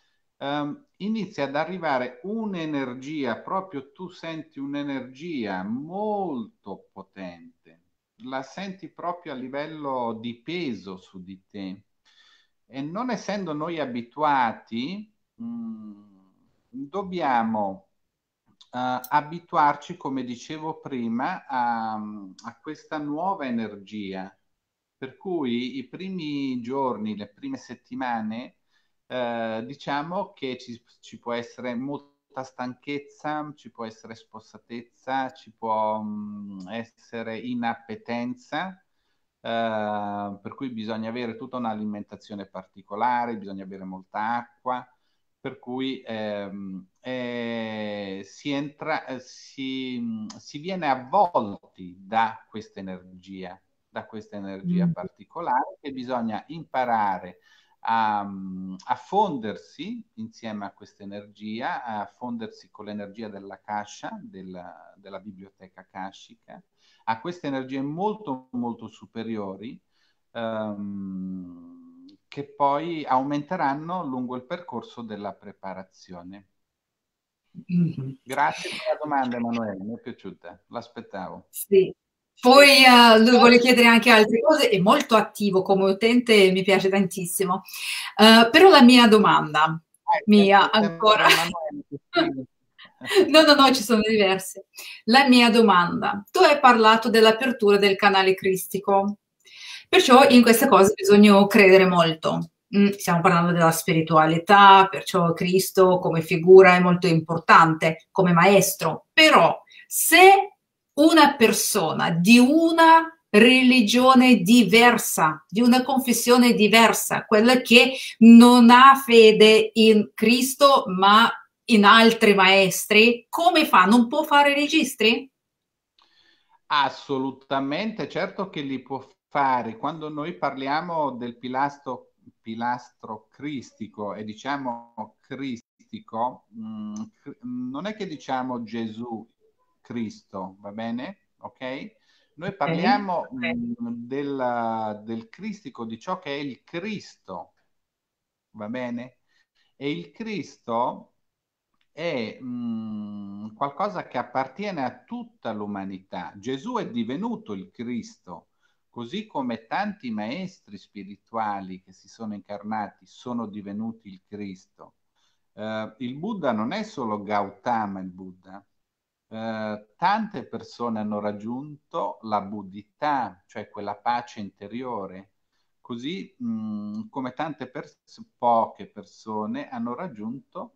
um, inizia ad arrivare un'energia, proprio tu senti un'energia molto potente, la senti proprio a livello di peso su di te. E non essendo noi abituati, mh, dobbiamo uh, abituarci, come dicevo prima, a, a questa nuova energia. Per cui i primi giorni, le prime settimane, eh, diciamo che ci, ci può essere molta stanchezza, ci può essere spossatezza, ci può mh, essere inappetenza, eh, per cui bisogna avere tutta un'alimentazione particolare, bisogna bere molta acqua, per cui ehm, eh, si, entra, eh, si, si viene avvolti da questa energia, da questa energia
Mm.
particolare che bisogna imparare a, a fondersi insieme a questa energia, a fondersi con l'energia della Kasha, della, della biblioteca akashica, a queste energie molto molto superiori, ehm, che poi aumenteranno lungo il percorso della preparazione.
Mhm.
Grazie per la domanda, Emanuele, mi è piaciuta, l'aspettavo.
Sì. Poi eh, lui vuole chiedere anche altre cose, è molto attivo come utente, mi piace tantissimo. Eh, però la mia domanda,
Ah, è
mia
sempre,
ancora,
sempre Emanuele che scrive.
no, no, no, ci sono diverse. La mia domanda, tu hai parlato dell'apertura del canale cristico, perciò in queste cose bisogna credere molto. Mm, stiamo parlando della spiritualità, perciò Cristo come figura è molto importante, come maestro, però se una persona di una religione diversa, di una confessione diversa, quella che non ha fede in Cristo, ma in altri maestri, come fa? Non può fare registri?
Assolutamente, certo che li può fare. Quando noi parliamo del pilastro, pilastro cristico e diciamo cristico, mh, cr- non è che diciamo Gesù Cristo, va bene? Ok? Noi
Ok.
parliamo mh, del, del cristico, di ciò che è il Cristo, va bene? E il Cristo è mh, qualcosa che appartiene a tutta l'umanità. Gesù è divenuto il Cristo, così come tanti maestri spirituali che si sono incarnati sono divenuti il Cristo. Eh, il Buddha non è solo Gautama il Buddha. Eh, tante persone hanno raggiunto la buddhità, cioè quella pace interiore, così mh, come tante pers- poche persone hanno raggiunto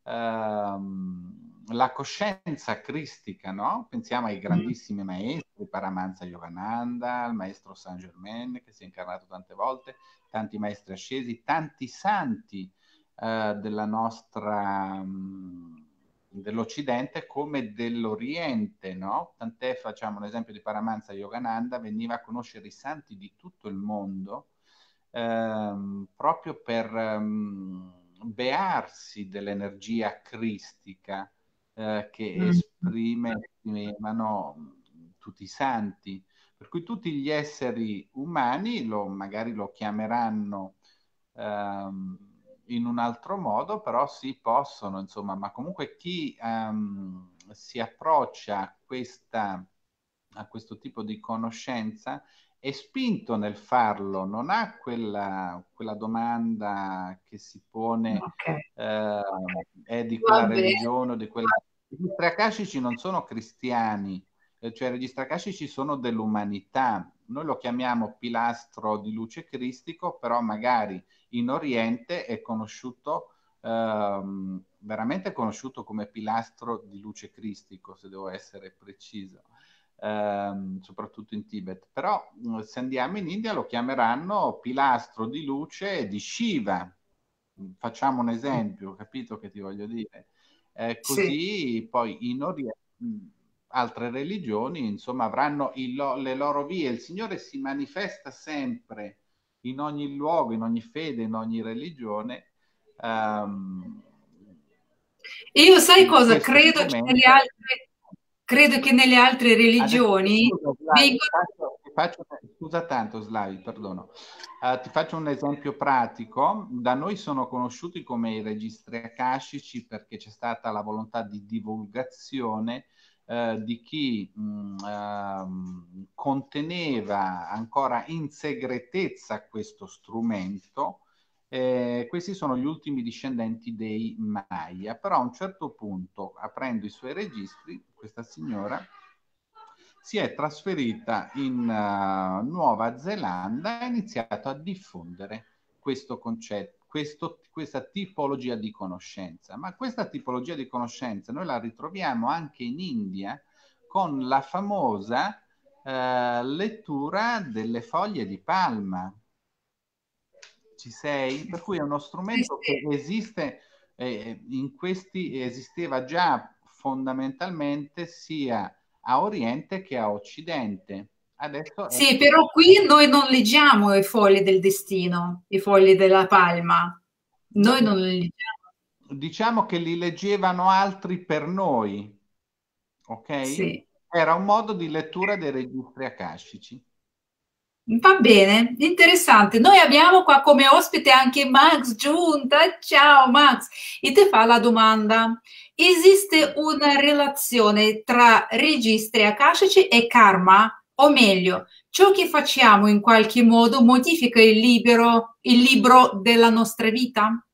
ehm, la coscienza cristica, no? Pensiamo ai
Mm.
grandissimi maestri, Paramahansa Yogananda, il maestro Saint Germain che si è incarnato tante volte, tanti maestri ascesi, tanti santi eh, della nostra, mh, dell'Occidente come dell'Oriente, no? Tant'è, facciamo l'esempio di Paramahansa Yogananda, veniva a conoscere i santi di tutto il mondo ehm, proprio per ehm, bearsi dell'energia cristica eh, che
Mm.
esprime, esprimevano tutti i santi. Per cui tutti gli esseri umani lo, magari lo chiameranno ehm, in un altro modo, però si possono, insomma, ma comunque chi ehm, si approccia a questa, a questo tipo di conoscenza è spinto nel farlo, non ha quella, quella domanda che si pone
Ok,
eh, è di
va
quella
bene.
religione o di quella... I registri akashici non sono cristiani, eh, cioè i registri akashici sono dell'umanità. Noi lo chiamiamo pilastro di luce cristico, però magari in Oriente è conosciuto, ehm, veramente conosciuto come pilastro di luce cristico, se devo essere preciso, ehm, soprattutto in Tibet. Però se andiamo in India lo chiameranno pilastro di luce di Shiva. Facciamo un esempio, capito che ti voglio dire? Eh,
Sì.
così poi in Oriente altre religioni, insomma, avranno il, le loro vie. Il Signore si manifesta sempre in ogni luogo, in ogni fede, in ogni religione. Um,
Io sai
in
cosa?
questo
Credo che nelle
strumento.
altre, credo che nelle altre
Adesso
religioni
scusa, Vlad, ti
vengono...
faccio, ti faccio- scusa tanto, Slavi, perdono. Uh, ti faccio un esempio pratico. Da noi sono conosciuti come i registri akashici perché c'è stata la volontà di divulgazione uh, di chi mh, uh, conteneva ancora in segretezza questo strumento. Eh, questi sono gli ultimi discendenti dei Maya, però a un certo punto, aprendo i suoi registri, questa signora si è trasferita in uh, Nuova Zelanda e ha iniziato a diffondere questo concetto, questo, questa tipologia di conoscenza. Ma questa tipologia di conoscenza noi la ritroviamo anche in India con la famosa uh, lettura delle foglie di palma. Ci sei? Per cui è uno strumento che esiste, eh, in questi esisteva già fondamentalmente sia a Oriente che a Occidente. Adesso è...
Sì, però qui noi non leggiamo i fogli del destino, i fogli della palma.
No,
Noi non li leggiamo.
diciamo che li leggevano altri per noi, ok?
Sì.
Era un modo di lettura dei registri akashici.
Va bene, interessante. Noi abbiamo qua come ospite anche Max Giunta. Ciao Max, e ti fa la domanda. Esiste una relazione tra registri akashici e karma? O meglio, ciò che facciamo in qualche modo modifica il libro, il libro della nostra vita?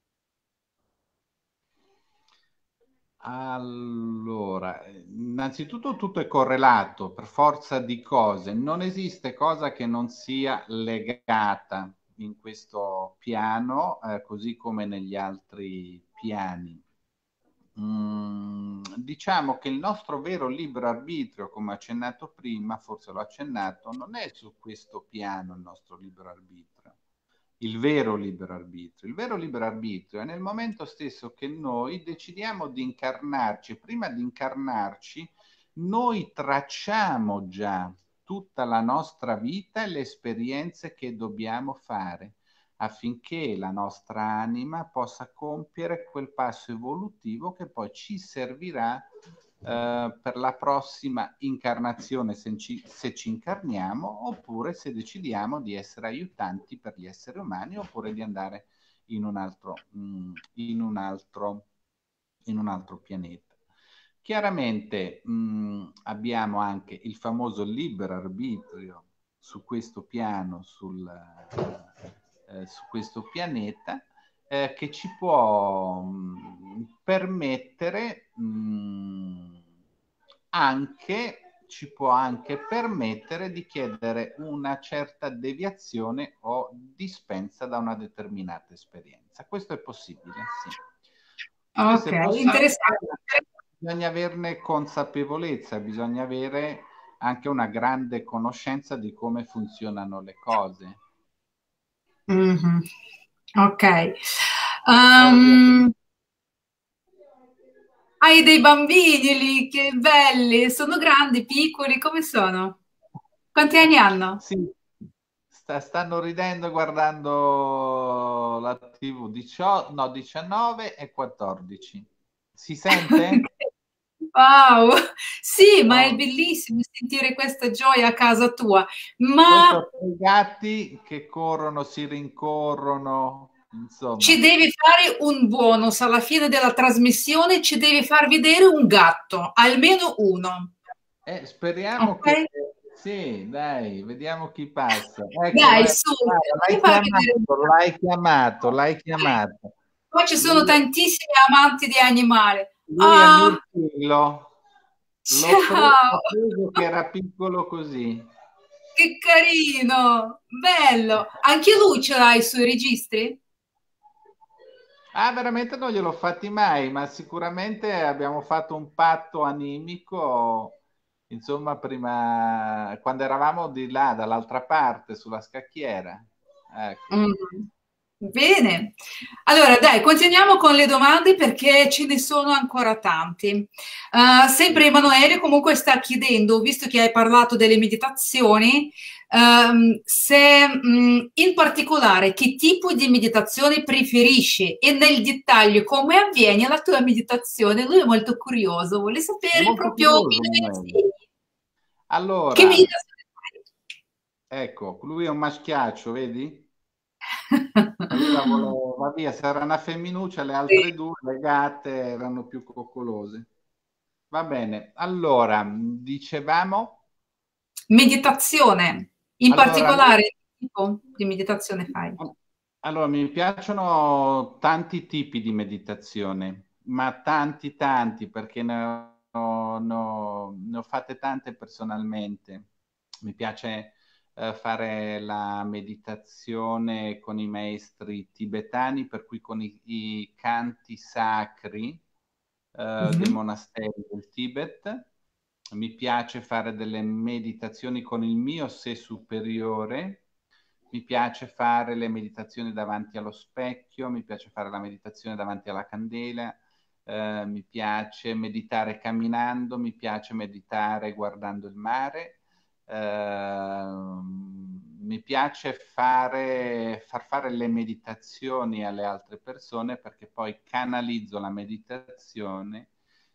Allora, innanzitutto tutto è correlato per forza di cose, non esiste cosa che non sia legata in questo piano, eh, così come negli altri piani. Mm, diciamo che il nostro vero libero arbitrio, come accennato prima, forse l'ho accennato, non è su questo piano il nostro libero arbitrio. Il vero libero arbitrio. Il vero libero arbitrio è nel momento stesso che noi decidiamo di incarnarci. Prima di incarnarci, noi tracciamo già tutta la nostra vita e le esperienze che dobbiamo fare affinché la nostra anima possa compiere quel passo evolutivo che poi ci servirà eh, per la prossima incarnazione, se ci, se ci incarniamo, oppure se decidiamo di essere aiutanti per gli esseri umani, oppure di andare in un altro, mh, in un altro, in un altro pianeta. Chiaramente mh, abbiamo anche il famoso libero arbitrio su questo piano, sul, eh, su questo pianeta, eh, che ci può mh, permettere mh, anche ci può anche permettere di chiedere una certa deviazione o dispensa da una determinata esperienza. Questo è possibile, sì.
Ok, interessante.
Bisogna averne consapevolezza, bisogna avere anche una grande conoscenza di come funzionano le cose.
Mm-hmm. Ok. Um, hai dei bambini lì, che belli, sono grandi, piccoli, come sono? Quanti anni hanno?
Sì, sta, stanno ridendo guardando la tivù, diciotto, no, diciannove e quattordici. Si sente?
Wow, sì, ma è
Oh.
bellissimo sentire questa gioia a casa tua. Ma
i gatti che corrono, si rincorrono, insomma.
Ci devi fare un bonus alla fine della trasmissione, ci devi far vedere un gatto, almeno uno.
Eh, speriamo
okay?
che... Sì, dai, vediamo chi passa. Ecco,
Dai,
eh,
su,
l'hai, chiamato, l'hai chiamato, l'hai chiamato.
Poi ci sono tantissimi amanti di animali.
Lui
Ah,
è Mirtillo. L'ho preso che era piccolo così.
Che carino, bello. Anche lui ce l'ha i suoi registri?
Ah, veramente non gliel'ho fatti mai, ma sicuramente abbiamo fatto un patto animico, insomma, prima, quando eravamo di là, dall'altra parte, sulla scacchiera. Ecco.
Mm. Bene, allora dai, continuiamo con le domande perché ce ne sono ancora tanti. Uh, sempre Emanuele comunque sta chiedendo, visto che hai parlato delle meditazioni, um, se um, in particolare che tipo di meditazione preferisci e nel dettaglio come avviene la tua meditazione. Lui è molto curioso, vuole sapere
Molto
proprio
curioso,
che
allora,
meditazione fai.
Ecco, lui è un maschiaccio, vedi? Allora volevo, va via, se era una femminuccia, le
Sì.
altre due, le gatte, erano più coccolose. Va bene, allora, dicevamo,
Meditazione, in
allora,
particolare, che tipo di meditazione fai?
allora, mi piacciono tanti tipi di meditazione, ma tanti, tanti, perché ne ho, ne ho- ne ho fatte tante personalmente. Mi piace eh, fare la meditazione con i maestri tibetani, per cui con i, i canti sacri eh, dei
Mhm.
monasteri del Tibet. Mi piace fare delle meditazioni con il mio sé superiore. Mi piace fare le meditazioni davanti allo specchio, mi piace fare la meditazione davanti alla candela, eh, mi piace meditare camminando, mi piace meditare guardando il mare, eh, mi piace fare, far fare le meditazioni alle altre persone perché poi canalizzo la meditazione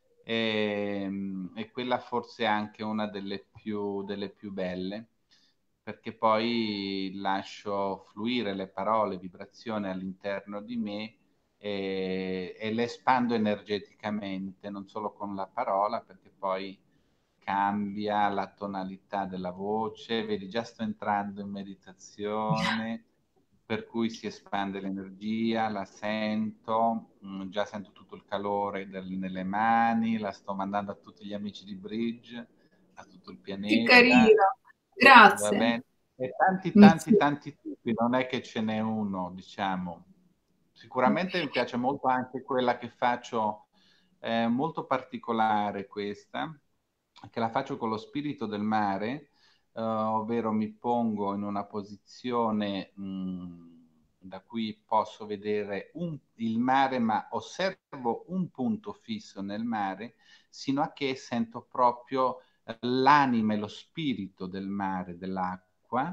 e, e quella forse è anche una delle più, delle più belle perché poi lascio fluire le parole, vibrazioni all'interno di me e, e le espando energeticamente, non solo con la parola, perché poi cambia la tonalità della voce, vedi, già sto entrando in meditazione, per cui si espande l'energia, la sento, mh, già sento tutto il calore del, nelle mani, la sto mandando a tutti gli amici di Bridge, a tutto il
Che
pianeta,
carino,
va
grazie.
bene? E tanti,
Mm,
tanti,
sì.
tanti tipi, non è che ce n'è uno, diciamo. Sicuramente mi piace molto anche quella che faccio, eh, molto particolare questa, che la faccio con lo spirito del mare, eh, ovvero mi pongo in una posizione mh, da cui posso vedere un- il mare, ma osservo un punto fisso nel mare, sino a che sento proprio eh, l'anima e lo spirito del mare, dell'acqua.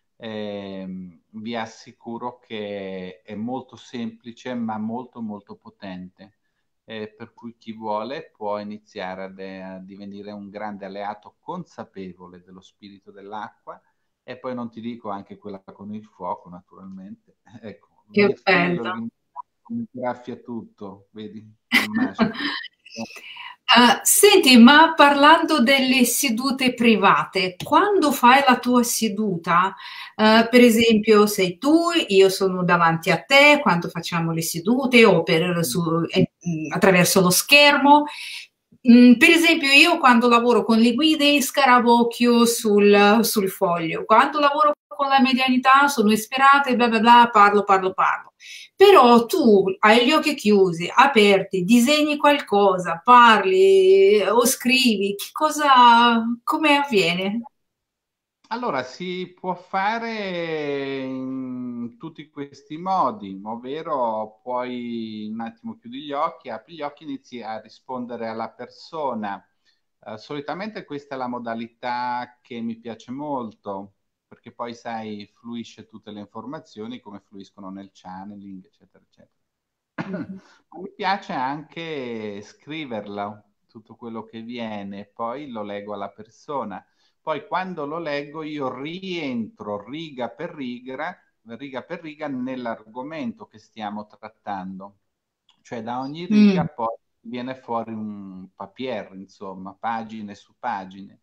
Ehm, vi assicuro che è molto semplice, ma molto molto potente. Eh, per cui chi vuole può iniziare a, de- a divenire un grande alleato consapevole dello spirito dell'acqua e poi non ti dico anche quella con il fuoco, naturalmente. Ecco,
Che
mio
bello.
figlio mi, mi graffia tutto, vedi, il maschio.
Uh, senti, ma parlando delle sedute private, quando fai la tua seduta, uh, per esempio, sei tu, io sono davanti a te, quando facciamo le sedute o per, su, eh, mh, attraverso lo schermo. Mm, per esempio, io quando lavoro con le guide scarabocchio sul, sul foglio, quando lavoro con la medianità sono ispirata e bla bla bla, parlo, parlo, parlo. Però tu hai gli occhi chiusi, aperti, disegni qualcosa, parli o scrivi, che cosa, come avviene?
Allora, si può fare in tutti questi modi, ovvero puoi un attimo chiudi gli occhi, apri gli occhi, inizi a rispondere alla persona. Eh, solitamente questa è la modalità che mi piace molto, perché poi sai, fluisce tutte le informazioni come fluiscono nel channeling, eccetera, eccetera.
Mhm.
Ma mi piace anche scriverla, tutto quello che viene, poi lo leggo alla persona. Poi quando lo leggo io rientro riga per riga, riga per riga nell'argomento che stiamo trattando. Cioè da ogni riga
Mm.
poi viene fuori un papier, insomma, pagine su pagine.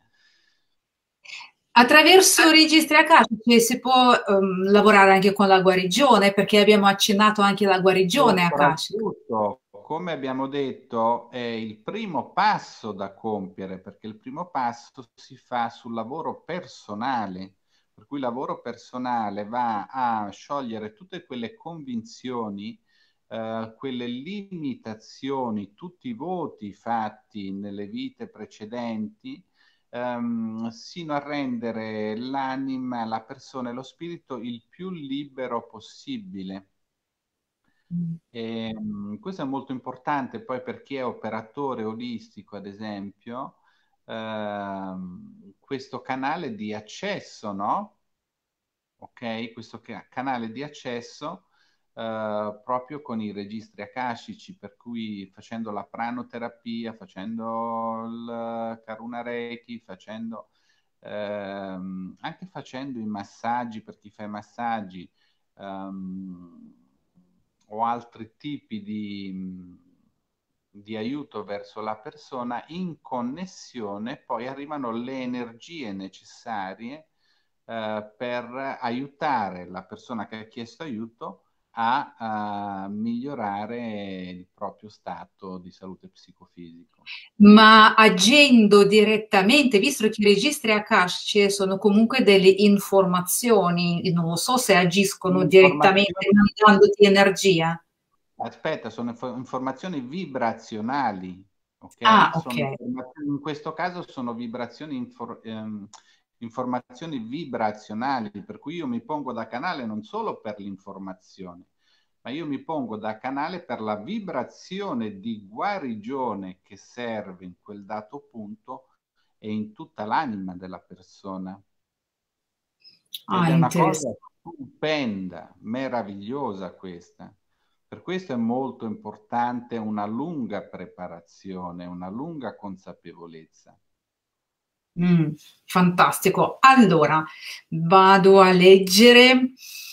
Attraverso registri akashici si può ehm, lavorare anche con la guarigione, perché abbiamo accennato anche alla guarigione akashica.
Soprattutto, come abbiamo detto, è il primo passo da compiere, perché il primo passo si fa sul lavoro personale, per cui il lavoro personale va a sciogliere tutte quelle convinzioni, eh, quelle limitazioni, tutti i voti fatti nelle vite precedenti, ehm, sino a rendere l'anima, la persona e lo spirito il più libero possibile.
Mm.
E, mh, questo è molto importante poi per chi è operatore olistico, ad esempio, ehm, questo canale di accesso, no? Ok? Questo ca- canale di accesso eh, proprio con i registri akashici, per cui facendo la pranoterapia, facendo il Karuna Reiki, facendo ehm, anche facendo i massaggi per chi fa i massaggi, ehm, o altri tipi di, di aiuto verso la persona, in connessione poi arrivano le energie necessarie eh, per aiutare la persona che ha chiesto aiuto a, a migliorare il proprio stato di salute psicofisico.
Ma agendo direttamente, visto che i registri akashici sono comunque delle informazioni, non lo so se agiscono direttamente
Informazioni,
mandandoti energia.
aspetta, sono info- informazioni vibrazionali,
Ah,
ok?
ok.
Sono informazioni- in questo caso sono vibrazioni, infor- ehm, informazioni vibrazionali, per cui io mi pongo da canale non solo per l'informazione, ma io mi pongo da canale per la vibrazione di guarigione che serve in quel dato punto e in tutta l'anima della persona. Ed
Ah,
è una
interessante.
cosa stupenda, meravigliosa questa. Per questo è molto importante una lunga preparazione, una lunga consapevolezza.
Mm, fantastico. Allora, vado a leggere.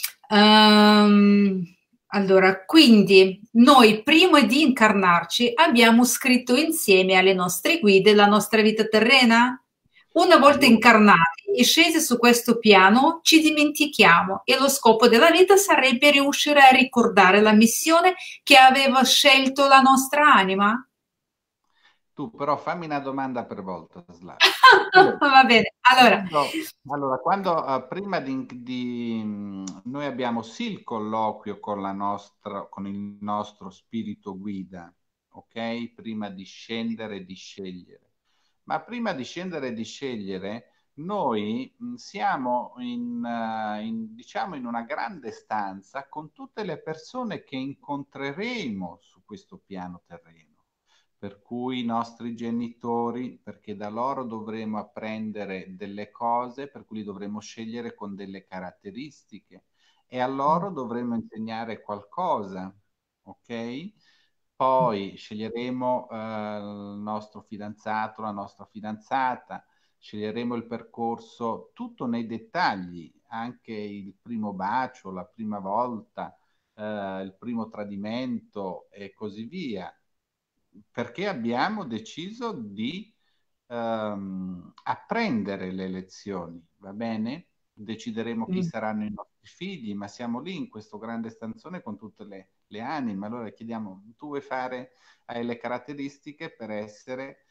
Ehm, allora, quindi noi prima di incarnarci abbiamo scritto insieme alle nostre guide la nostra vita terrena. Una volta
Giusto.
incarnati e scesi su questo piano, ci dimentichiamo e lo scopo della vita sarebbe riuscire a ricordare la missione che aveva scelto la nostra anima.
Tu però fammi una domanda per volta, Slav.
Va bene. Allora,
Quando, allora, quando eh, prima di, di- mh, noi abbiamo sì il colloquio con la nostra, con il nostro spirito guida, ok? Prima di scendere e di scegliere. Ma prima di scendere e di scegliere, noi mh, siamo in, eh, in, diciamo, in una grande stanza con tutte le persone che incontreremo su questo piano terreno, per cui i nostri genitori, perché da loro dovremo apprendere delle cose, per cui li dovremo scegliere con delle caratteristiche e a loro dovremo insegnare qualcosa, ok? Poi sceglieremo eh, il nostro fidanzato, la nostra fidanzata, sceglieremo il percorso tutto nei dettagli, anche il primo bacio, la prima volta, eh, il primo tradimento e così via, perché abbiamo deciso di ehm, apprendere le lezioni, va bene? Decideremo chi
mm,
saranno i nostri figli, ma siamo lì in questo grande stanzone con tutte le, le anime. Allora chiediamo, tu vuoi fare, hai le caratteristiche per essere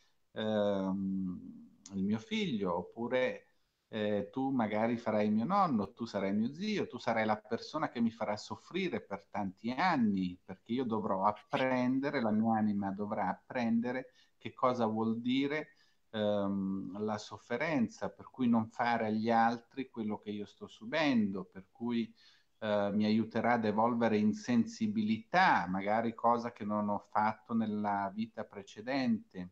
ehm, il mio figlio, oppure eh, tu magari farai il mio nonno, tu sarai mio zio, tu sarai la persona che mi farà soffrire per tanti anni, perché io dovrò apprendere, la mia anima dovrà apprendere che cosa vuol dire ehm, la sofferenza, per cui non fare agli altri quello che io sto subendo, per cui eh, mi aiuterà ad evolvere in sensibilità, magari cosa che non ho fatto nella vita precedente.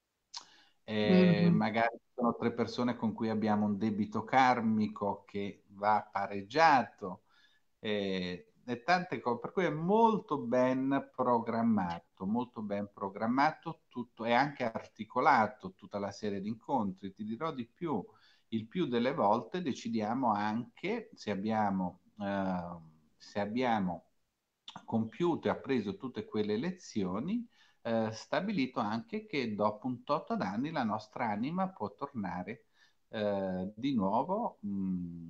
Eh,
mhm.
magari sono tre persone con cui abbiamo un debito karmico che va pareggiato, eh, e tante cose, per cui è molto ben programmato, molto ben programmato tutto, e anche articolato tutta la serie di incontri. Ti dirò di più, il più delle volte decidiamo anche se abbiamo, eh, se abbiamo compiuto e appreso tutte quelle lezioni, eh, stabilito anche che dopo un tot d'anni la nostra anima può tornare eh, di nuovo mh,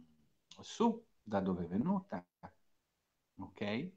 su da dove è venuta, ok?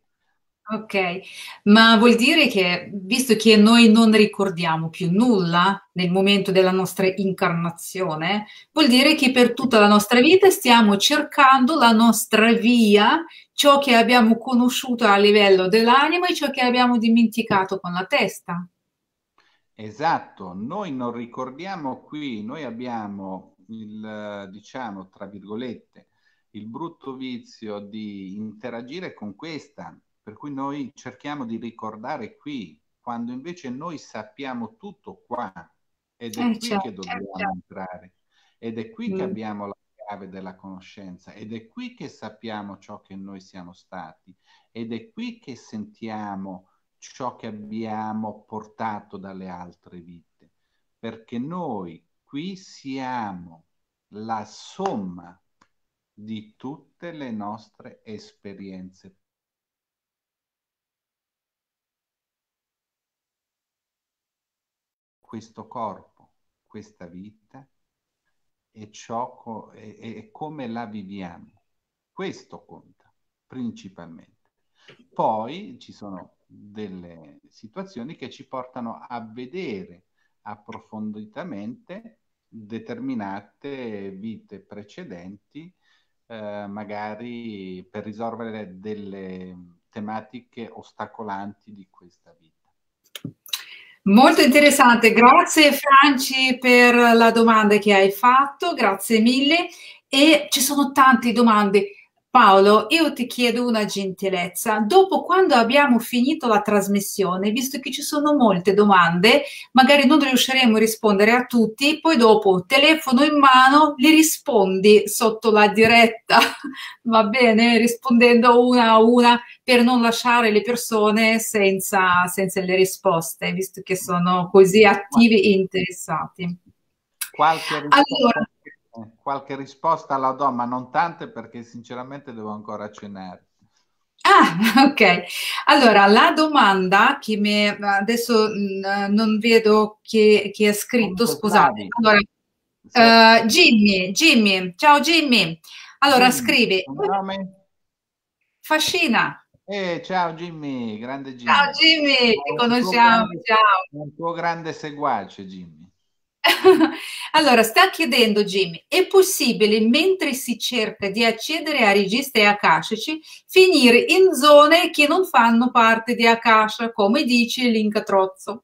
Ok, ma vuol dire che, visto che noi non ricordiamo più nulla nel momento della nostra incarnazione, vuol dire che per tutta la nostra vita stiamo cercando la nostra via, ciò che abbiamo conosciuto a livello dell'anima e ciò che abbiamo dimenticato con la testa.
Esatto, noi non ricordiamo qui, noi abbiamo il, eh, diciamo, tra virgolette, il brutto vizio di interagire con questa, per cui noi cerchiamo di ricordare qui, quando invece noi sappiamo tutto qua, ed è
Eh,
qui che
certo.
dobbiamo entrare, ed è qui che
Mm,
abbiamo la chiave della conoscenza, ed è qui che sappiamo ciò che noi siamo stati, ed è qui che sentiamo ciò che abbiamo portato dalle altre vite, perché noi qui siamo la somma di tutte le nostre esperienze. Questo corpo, questa vita e ciò e, e come la viviamo. Questo conta principalmente. Poi ci sono delle situazioni che ci portano a vedere approfonditamente determinate vite precedenti, eh, magari per risolvere delle tematiche ostacolanti di questa vita.
Molto interessante, grazie Franci per la domanda che hai fatto, grazie mille. E ci sono tante domande. Paolo, io ti chiedo una gentilezza. Dopo, quando abbiamo finito la trasmissione, visto che ci sono molte domande, magari non riusciremo a rispondere a tutti, poi dopo, telefono in mano, li rispondi sotto la diretta, va bene? Rispondendo una a una per non lasciare le persone senza, senza le risposte, visto che sono così attivi e interessati.
Qualche risposta, allora, qualche risposta la do, ma non tante perché sinceramente devo ancora cenare.
Ah, ok. Allora, la domanda che mi... adesso mh, non vedo chi, chi è scritto, scusate. Allora, uh, Jimmy, Jimmy, ciao Jimmy. Allora,
Jimmy,
scrivi...
nome?
Fascina.
Eh, ciao Jimmy, grande Jimmy.
Ciao Jimmy, ti conosciamo,
grande,
ciao.
Un tuo grande seguace, Jimmy.
Allora, sta chiedendo Jimmy, è possibile, mentre si cerca di accedere a registri akashici, finire in zone che non fanno parte di Akasha, come dice Linkatrozzo?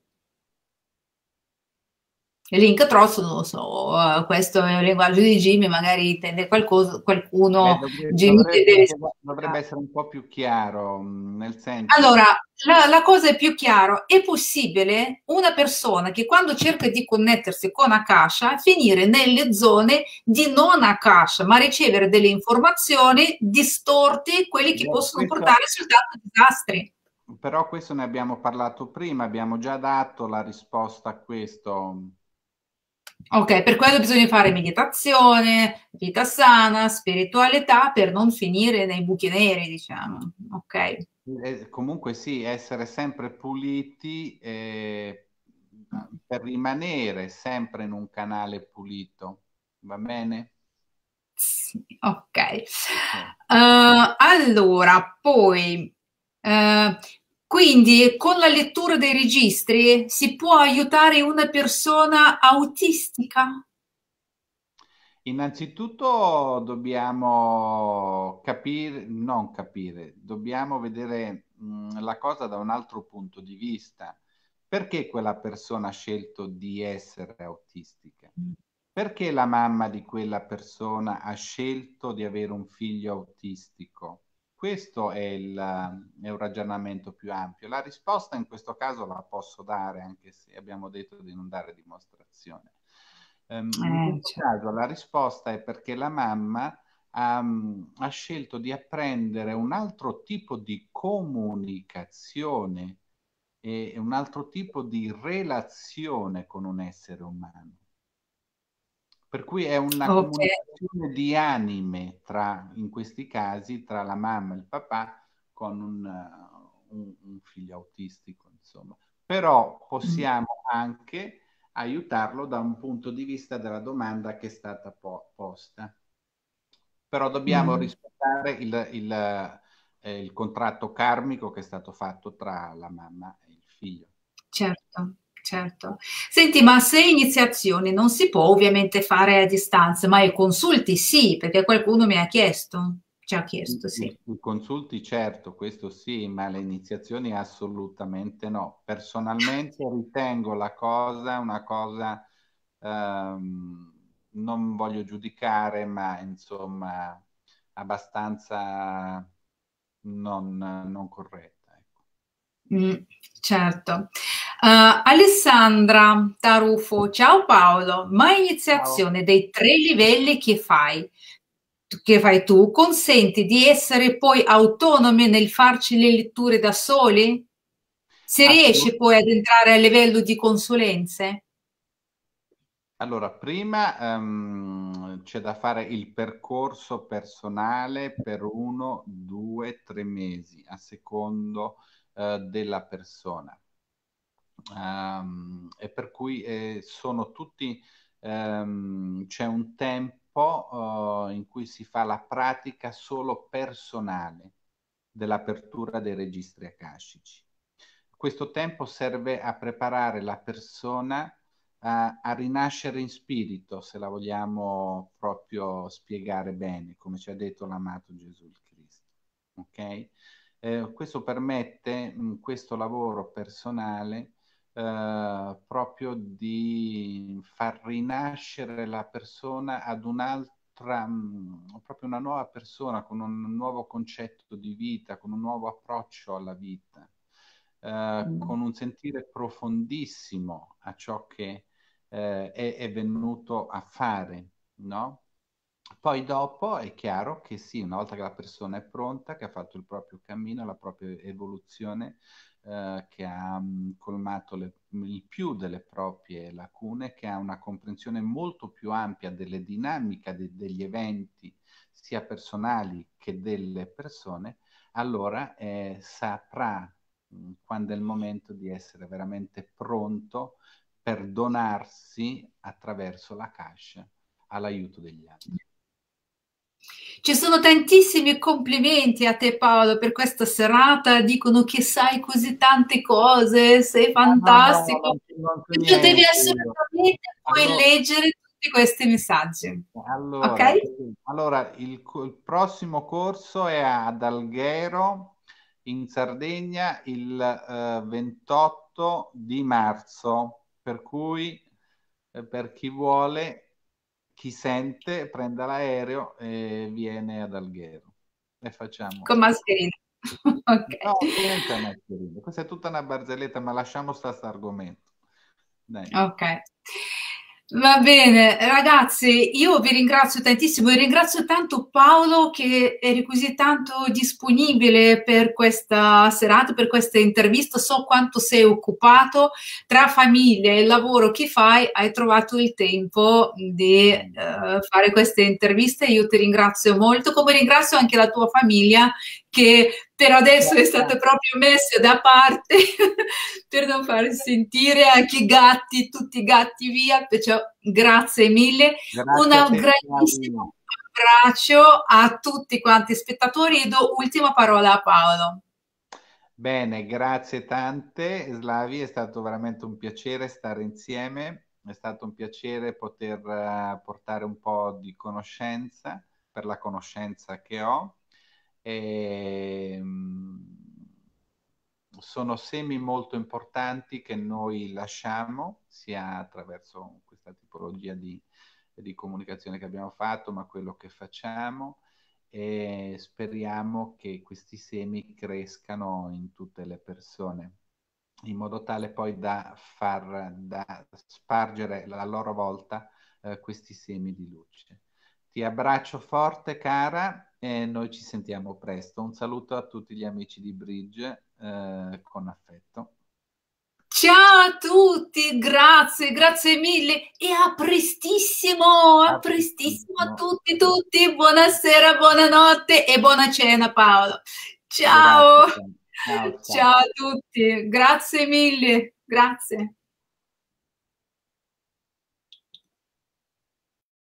Linkatrozzo, non lo so, uh, questo è il linguaggio di Jimmy, magari intende qualcosa, qualcuno...
Beh, dovrebbe,
Jimmy
dovrebbe,
deve...
dovrebbe essere un po' più chiaro, nel senso...
Allora, la, la cosa è più chiara, è possibile una persona che quando cerca di connettersi con Akasha finire nelle zone di non Akasha, ma ricevere delle informazioni distorte, quelli che
Beh,
possono
questo,
portare soltanto a disastri.
Però questo ne abbiamo parlato prima, abbiamo già dato la risposta a questo.
Ok, per quello bisogna fare meditazione, vita sana, spiritualità per non finire nei buchi neri, diciamo. Ok.
Eh, comunque sì, essere sempre puliti eh, per rimanere sempre in un canale pulito, va bene?
Sì, ok. Uh, allora, poi, uh, quindi con la lettura dei registri si può aiutare una persona autistica?
Innanzitutto dobbiamo capire, non capire, dobbiamo vedere mh, la cosa da un altro punto di vista. Perché quella persona ha scelto di essere autistica? Perché la mamma di quella persona ha scelto di avere un figlio autistico? Questo è, il, è un ragionamento più ampio. La risposta in questo caso la posso dare, anche se abbiamo detto di non dare dimostrazione. Um, in
Eh,
questo
certo.
caso la risposta è perché la mamma um, ha scelto di apprendere un altro tipo di comunicazione e un altro tipo di relazione con un essere umano. Per cui è una
Ok.
comunicazione di anime tra, in questi casi, tra la mamma e il papà con un, uh, un, un figlio autistico, insomma. Però
Mm.
possiamo anche aiutarlo da un punto di vista della domanda che è stata po- posta. Però dobbiamo
Mm.
rispettare il, il, eh, il contratto karmico che è stato fatto tra la mamma e il figlio.
Certo, certo. Senti, ma se iniziazioni non si può ovviamente fare a distanza, ma i consulti sì, perché qualcuno mi ha chiesto, ci ha chiesto, sì.
I, i consulti certo, questo sì, ma le iniziazioni assolutamente no. Personalmente ritengo la cosa una cosa, ehm, non voglio giudicare, ma insomma abbastanza non, non corretta. Ecco.
Mm, certo. Uh, Alessandra Tarufo, ciao Paolo, ma
Ciao.
iniziazione dei tre livelli che fai, che fai tu, consente di essere poi autonomi nel farci le letture da soli? Si riesce
Assolut-
poi ad entrare a livello di consulenze?
Allora, prima ehm, c'è da fare il percorso personale per uno, due, tre mesi, a secondo eh, della persona. Ehm, e per cui eh, sono tutti, ehm, c'è un tempo eh, in cui si fa la pratica solo personale dell'apertura dei registri akashici. Questo tempo serve a preparare la persona a, a rinascere in spirito, se la vogliamo proprio spiegare bene, come ci ha detto l'amato Gesù il Cristo. Ok? Eh, questo permette, mh, questo lavoro personale, eh, proprio di far rinascere la persona ad un'altra, mh, proprio una nuova persona con un nuovo concetto di vita, con un nuovo approccio alla vita, eh,
Mm.
con un sentire profondissimo a ciò che eh, è, è venuto a fare, no? Poi dopo è chiaro che sì, una volta che la persona è pronta, che ha fatto il proprio cammino, la propria evoluzione, eh, che ha mh, colmato le- il più delle proprie lacune, che ha una comprensione molto più ampia delle dinamiche de- degli eventi, sia personali che delle persone, allora eh, saprà mh, quando è il momento di essere veramente pronto per donarsi attraverso la cascia all'aiuto degli altri.
Ci sono tantissimi complimenti a te Paolo per questa serata, dicono che sai così tante cose, sei
Ah, no, no,
fantastico.
non, non c'è
Tu devi
niente io.
assolutamente poi
Allora,
leggere tutti questi messaggi,
allora,
ok?
allora, il, co- il prossimo corso è ad Alghero, in Sardegna, il eh, ventotto di marzo, per cui eh, per chi vuole, chi sente, prenda l'aereo e viene ad Alghero e facciamo.
Con mascherina. Ok.
No, senza mascherine. Questa è tutta una barzelletta, ma lasciamo stare questo argomento. Dai.
Ok. Va bene, ragazzi, io vi ringrazio tantissimo e ringrazio tanto Paolo che eri così tanto disponibile per questa serata, per questa intervista. So quanto sei occupato tra famiglia e lavoro che fai, hai trovato il tempo di eh,
Mm.
fare queste interviste. Io ti ringrazio molto, come ringrazio anche la tua famiglia che per adesso è stata proprio messa da parte per non far sentire anche i gatti, tutti i gatti via, perciò grazie mille. Un
Grazie a te, Flavio.
grandissimo abbraccio a tutti quanti spettatori e do ultima parola a Paolo.
Bene, grazie tante, Slavi, è stato veramente un piacere stare insieme, è stato un piacere poter eh, portare un po' di conoscenza per la conoscenza che ho. E, mm, sono semi molto importanti che noi lasciamo, sia attraverso questa tipologia di, di comunicazione che abbiamo fatto, ma quello che facciamo e speriamo che questi semi crescano in tutte le persone, in modo tale poi da far da spargere a loro volta eh, questi semi di luce. Ti abbraccio forte, cara, e noi ci sentiamo presto. Un saluto a tutti gli amici di Bridge eh, con affetto.
Ciao a tutti, grazie, grazie mille e a prestissimo, a
A
prestissimo a
prestissimo.
tutti, tutti. Buonasera, buonanotte e buona cena, Paolo.
Grazie.
Ciao,
Ciao, ciao.
ciao a tutti, grazie mille, grazie.